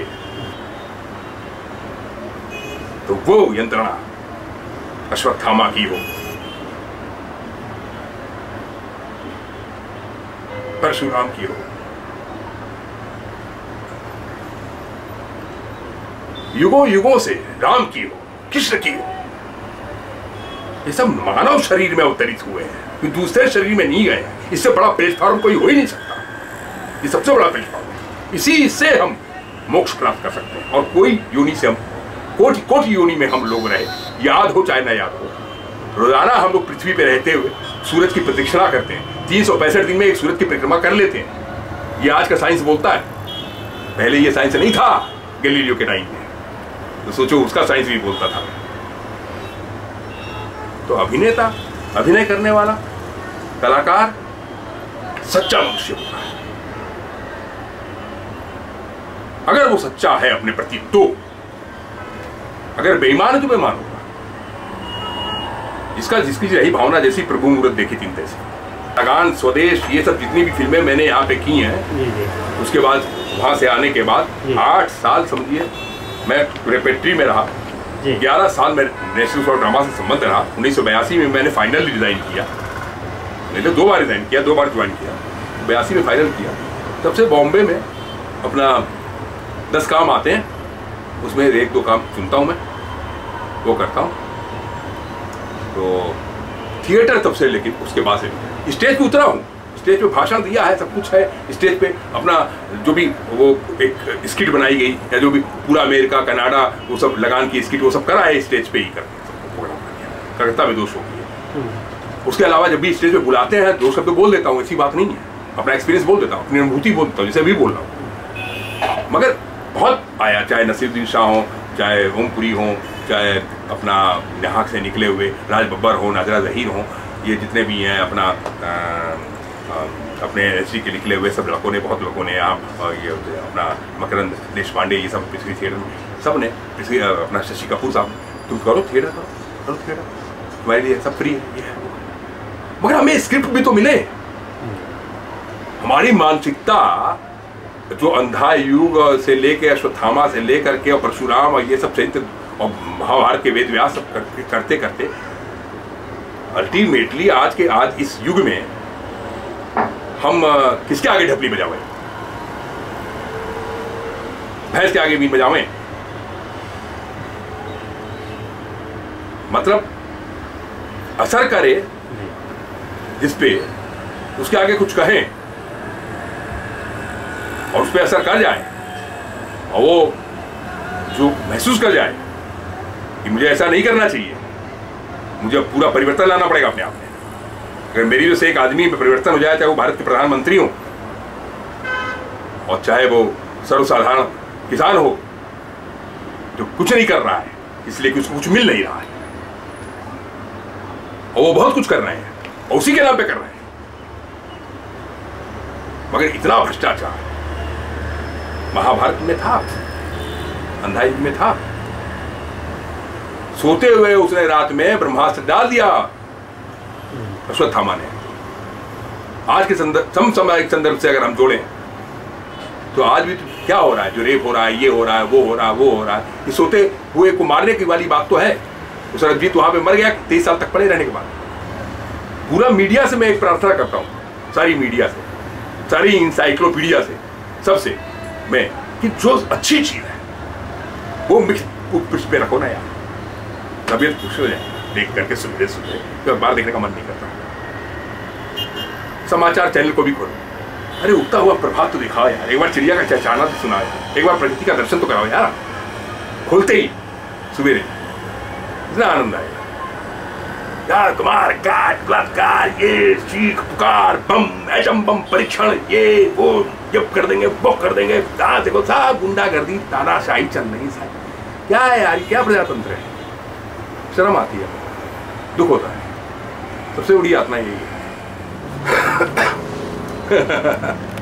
Speaker 1: तो वो यंत्रणा अश्वत्थामा की हो, परशुराम की हो, युगों युगों से राम की हो, कृष्ण की हो, ये सब मानव शरीर में अवतरित हुए हैं। कि दूसरे शरीर में नहीं गए। इससे बड़ा प्लेटफॉर्म कोई हो ही नहीं सकता। ये सबसे बड़ा प्लेटफॉर्म है। इसी से हम मोक्ष प्राप्त कर सकते हैं। और कोई योनि से हम कोटि कोटि योनि में हम लोग रहे, याद हो चाहे ना याद हो, रोजाना हम लोग पृथ्वी पे रहते हुए सूरज की प्रदक्षिणा करते हैं। 365 दिन में एक सूरज की परिक्रमा कर लेते हैं। ये आज का साइंस बोलता है। पहले ये साइंस नहीं था गैलीलियो के टाइम में, तो सोचो उसका साइंस भी बोलता था। तो अभिनेता, अभिनय करने वाला, कलाकार सच्चा मनुष्य होता है। अगर वो सच्चा है अपने प्रति तो, अगर बेईमान है तो बेईमान होगा। जिसकी रही भावना जैसी प्रभु मुहूर्त देखी तीन तैसी। लगान, स्वदेश, ये सब जितनी भी फिल्में मैंने यहाँ पे की हैं, उसके बाद वहां से आने के बाद 8 साल समझिए मैं रेपेट्री में रहा। 11 साल में नेशनल फॉर ड्रामा से संबंध रहा। 1982 में मैंने फाइनल रिजाइन किया। मैंने 2 बार रिजाइन किया, 2 बार ज्वाइन किया। 82 में फाइनल किया। तब से बॉम्बे में अपना 10 काम आते हैं, उसमें 1-2 काम चुनता हूँ मैं, वो करता हूँ। तो थिएटर तब से, लेकिन उसके बाद से स्टेज पे उतरा हूँ। स्टेज पे भाषण दिया है, सब कुछ है। स्टेज पे अपना जो भी वो एक स्किट बनाई गई या जो भी पूरा अमेरिका, कनाडा, वो सब लगान की स्किट, वो सब करा है स्टेज पे ही करके। करता में 2 शो किए। उसके अलावा जब भी स्टेज पे बुलाते हैं 2 शब्द बोल देता हूँ, ऐसी बात नहीं है। अपना एक्सपीरियंस बोल देता हूँ, अपनी अनुभूति बोल देता हूँ, जैसे अभी बोल रहा हूँ। मगर बहुत आया, चाहे नसीरुद्दीन शाह हो, चाहे ओमपुरी हो, चाहे अपना यहाँ से निकले हुए राज बब्बर हो, नाजरा जहीर हो, ये जितने भी हैं अपना अपने एससी के निकले हुए सब लोगों ने, बहुत लोगों ने, आप ये अपना मकरंद देशपांडे, ये सब पिछली थिएटर में सब ने, पिछली अपना शशि कपूर साहब, तुम करो थिएटर, करो थिएटर, तुम्हारे लिए सब फ्री है। मगर हमें स्क्रिप्ट भी तो मिले। हमारी मानसिकता जो अंधा युग से लेके अश्वत्थामा से लेकर के और परशुराम और ये सब चरित्र और महाभारत के वेद व्यास सब करते करते अल्टीमेटली आज इस युग में हम किसके आगे ढपली बजावें? भैंस के आगे बीन बजावें? मतलब असर करे जिस पे, उसके आगे कुछ कहें और उस पर असर कर जाए और वो जो महसूस कर जाए कि मुझे ऐसा नहीं करना चाहिए, मुझे पूरा परिवर्तन लाना पड़ेगा अपने आप में। अगर मेरी वजह से एक आदमी में परिवर्तन हो जाए, चाहे वो भारत के प्रधानमंत्री हो और चाहे वो सर्वसाधारण किसान हो जो कुछ नहीं कर रहा है इसलिए कि उसको कुछ मिल नहीं रहा है, और वो बहुत कुछ कर रहे हैं और उसी के नाम पे कर रहे हैं, मगर इतना भ्रष्टाचार महाभारत में था, अंधा युग में था। सोते हुए उसने रात में ब्रह्मास्त्र डाल दिया अश्वत्थामा ने। आज के समसामयिक संदर्भ से अगर हम जोड़ें तो आज भी तो क्या हो रहा है, जो रेप हो रहा है, ये हो रहा है, वो हो रहा है, वो हो रहा है, ये सोते हुए को मारने की वाली बात तो है। तो सरबजीत वहां पे मर गया 23 साल तक पड़े रहने के बाद। पूरा मीडिया से मैं एक प्रार्थना करता हूँ, सारी मीडिया से, सारी इंसाइक्लोपीडिया से, सबसे मैं, कि जो अच्छी चीज है वो पृष्ठ पे रखो ना यार। तबियत खुश हो जाए देख करके, सुबह सुबह तो अखबार देखने का मन नहीं करता। समाचार चैनल को भी खोलो, अरे उगता हुआ प्रभात तो दिखाओ यार, एक बार चिड़िया का चहचहाना तो सुनाओ, एक बार प्रकृति का दर्शन तो कराओ यार। खोलते ही सुबेरे इतना आनंद आएगा यार। कुमार काट बलात्कार, ये चीख पुकार, बम, एटम बम परीक्षण, ये वो, जब कर देंगे वो कर देंगे, कहाँ देखो साहब गुंडागर्दी, तानाशाही चल रही साहब। क्या है यार, क्या प्रजातंत्र है? शर्म आती है, दुख होता है। सबसे बड़ी यातना यही है।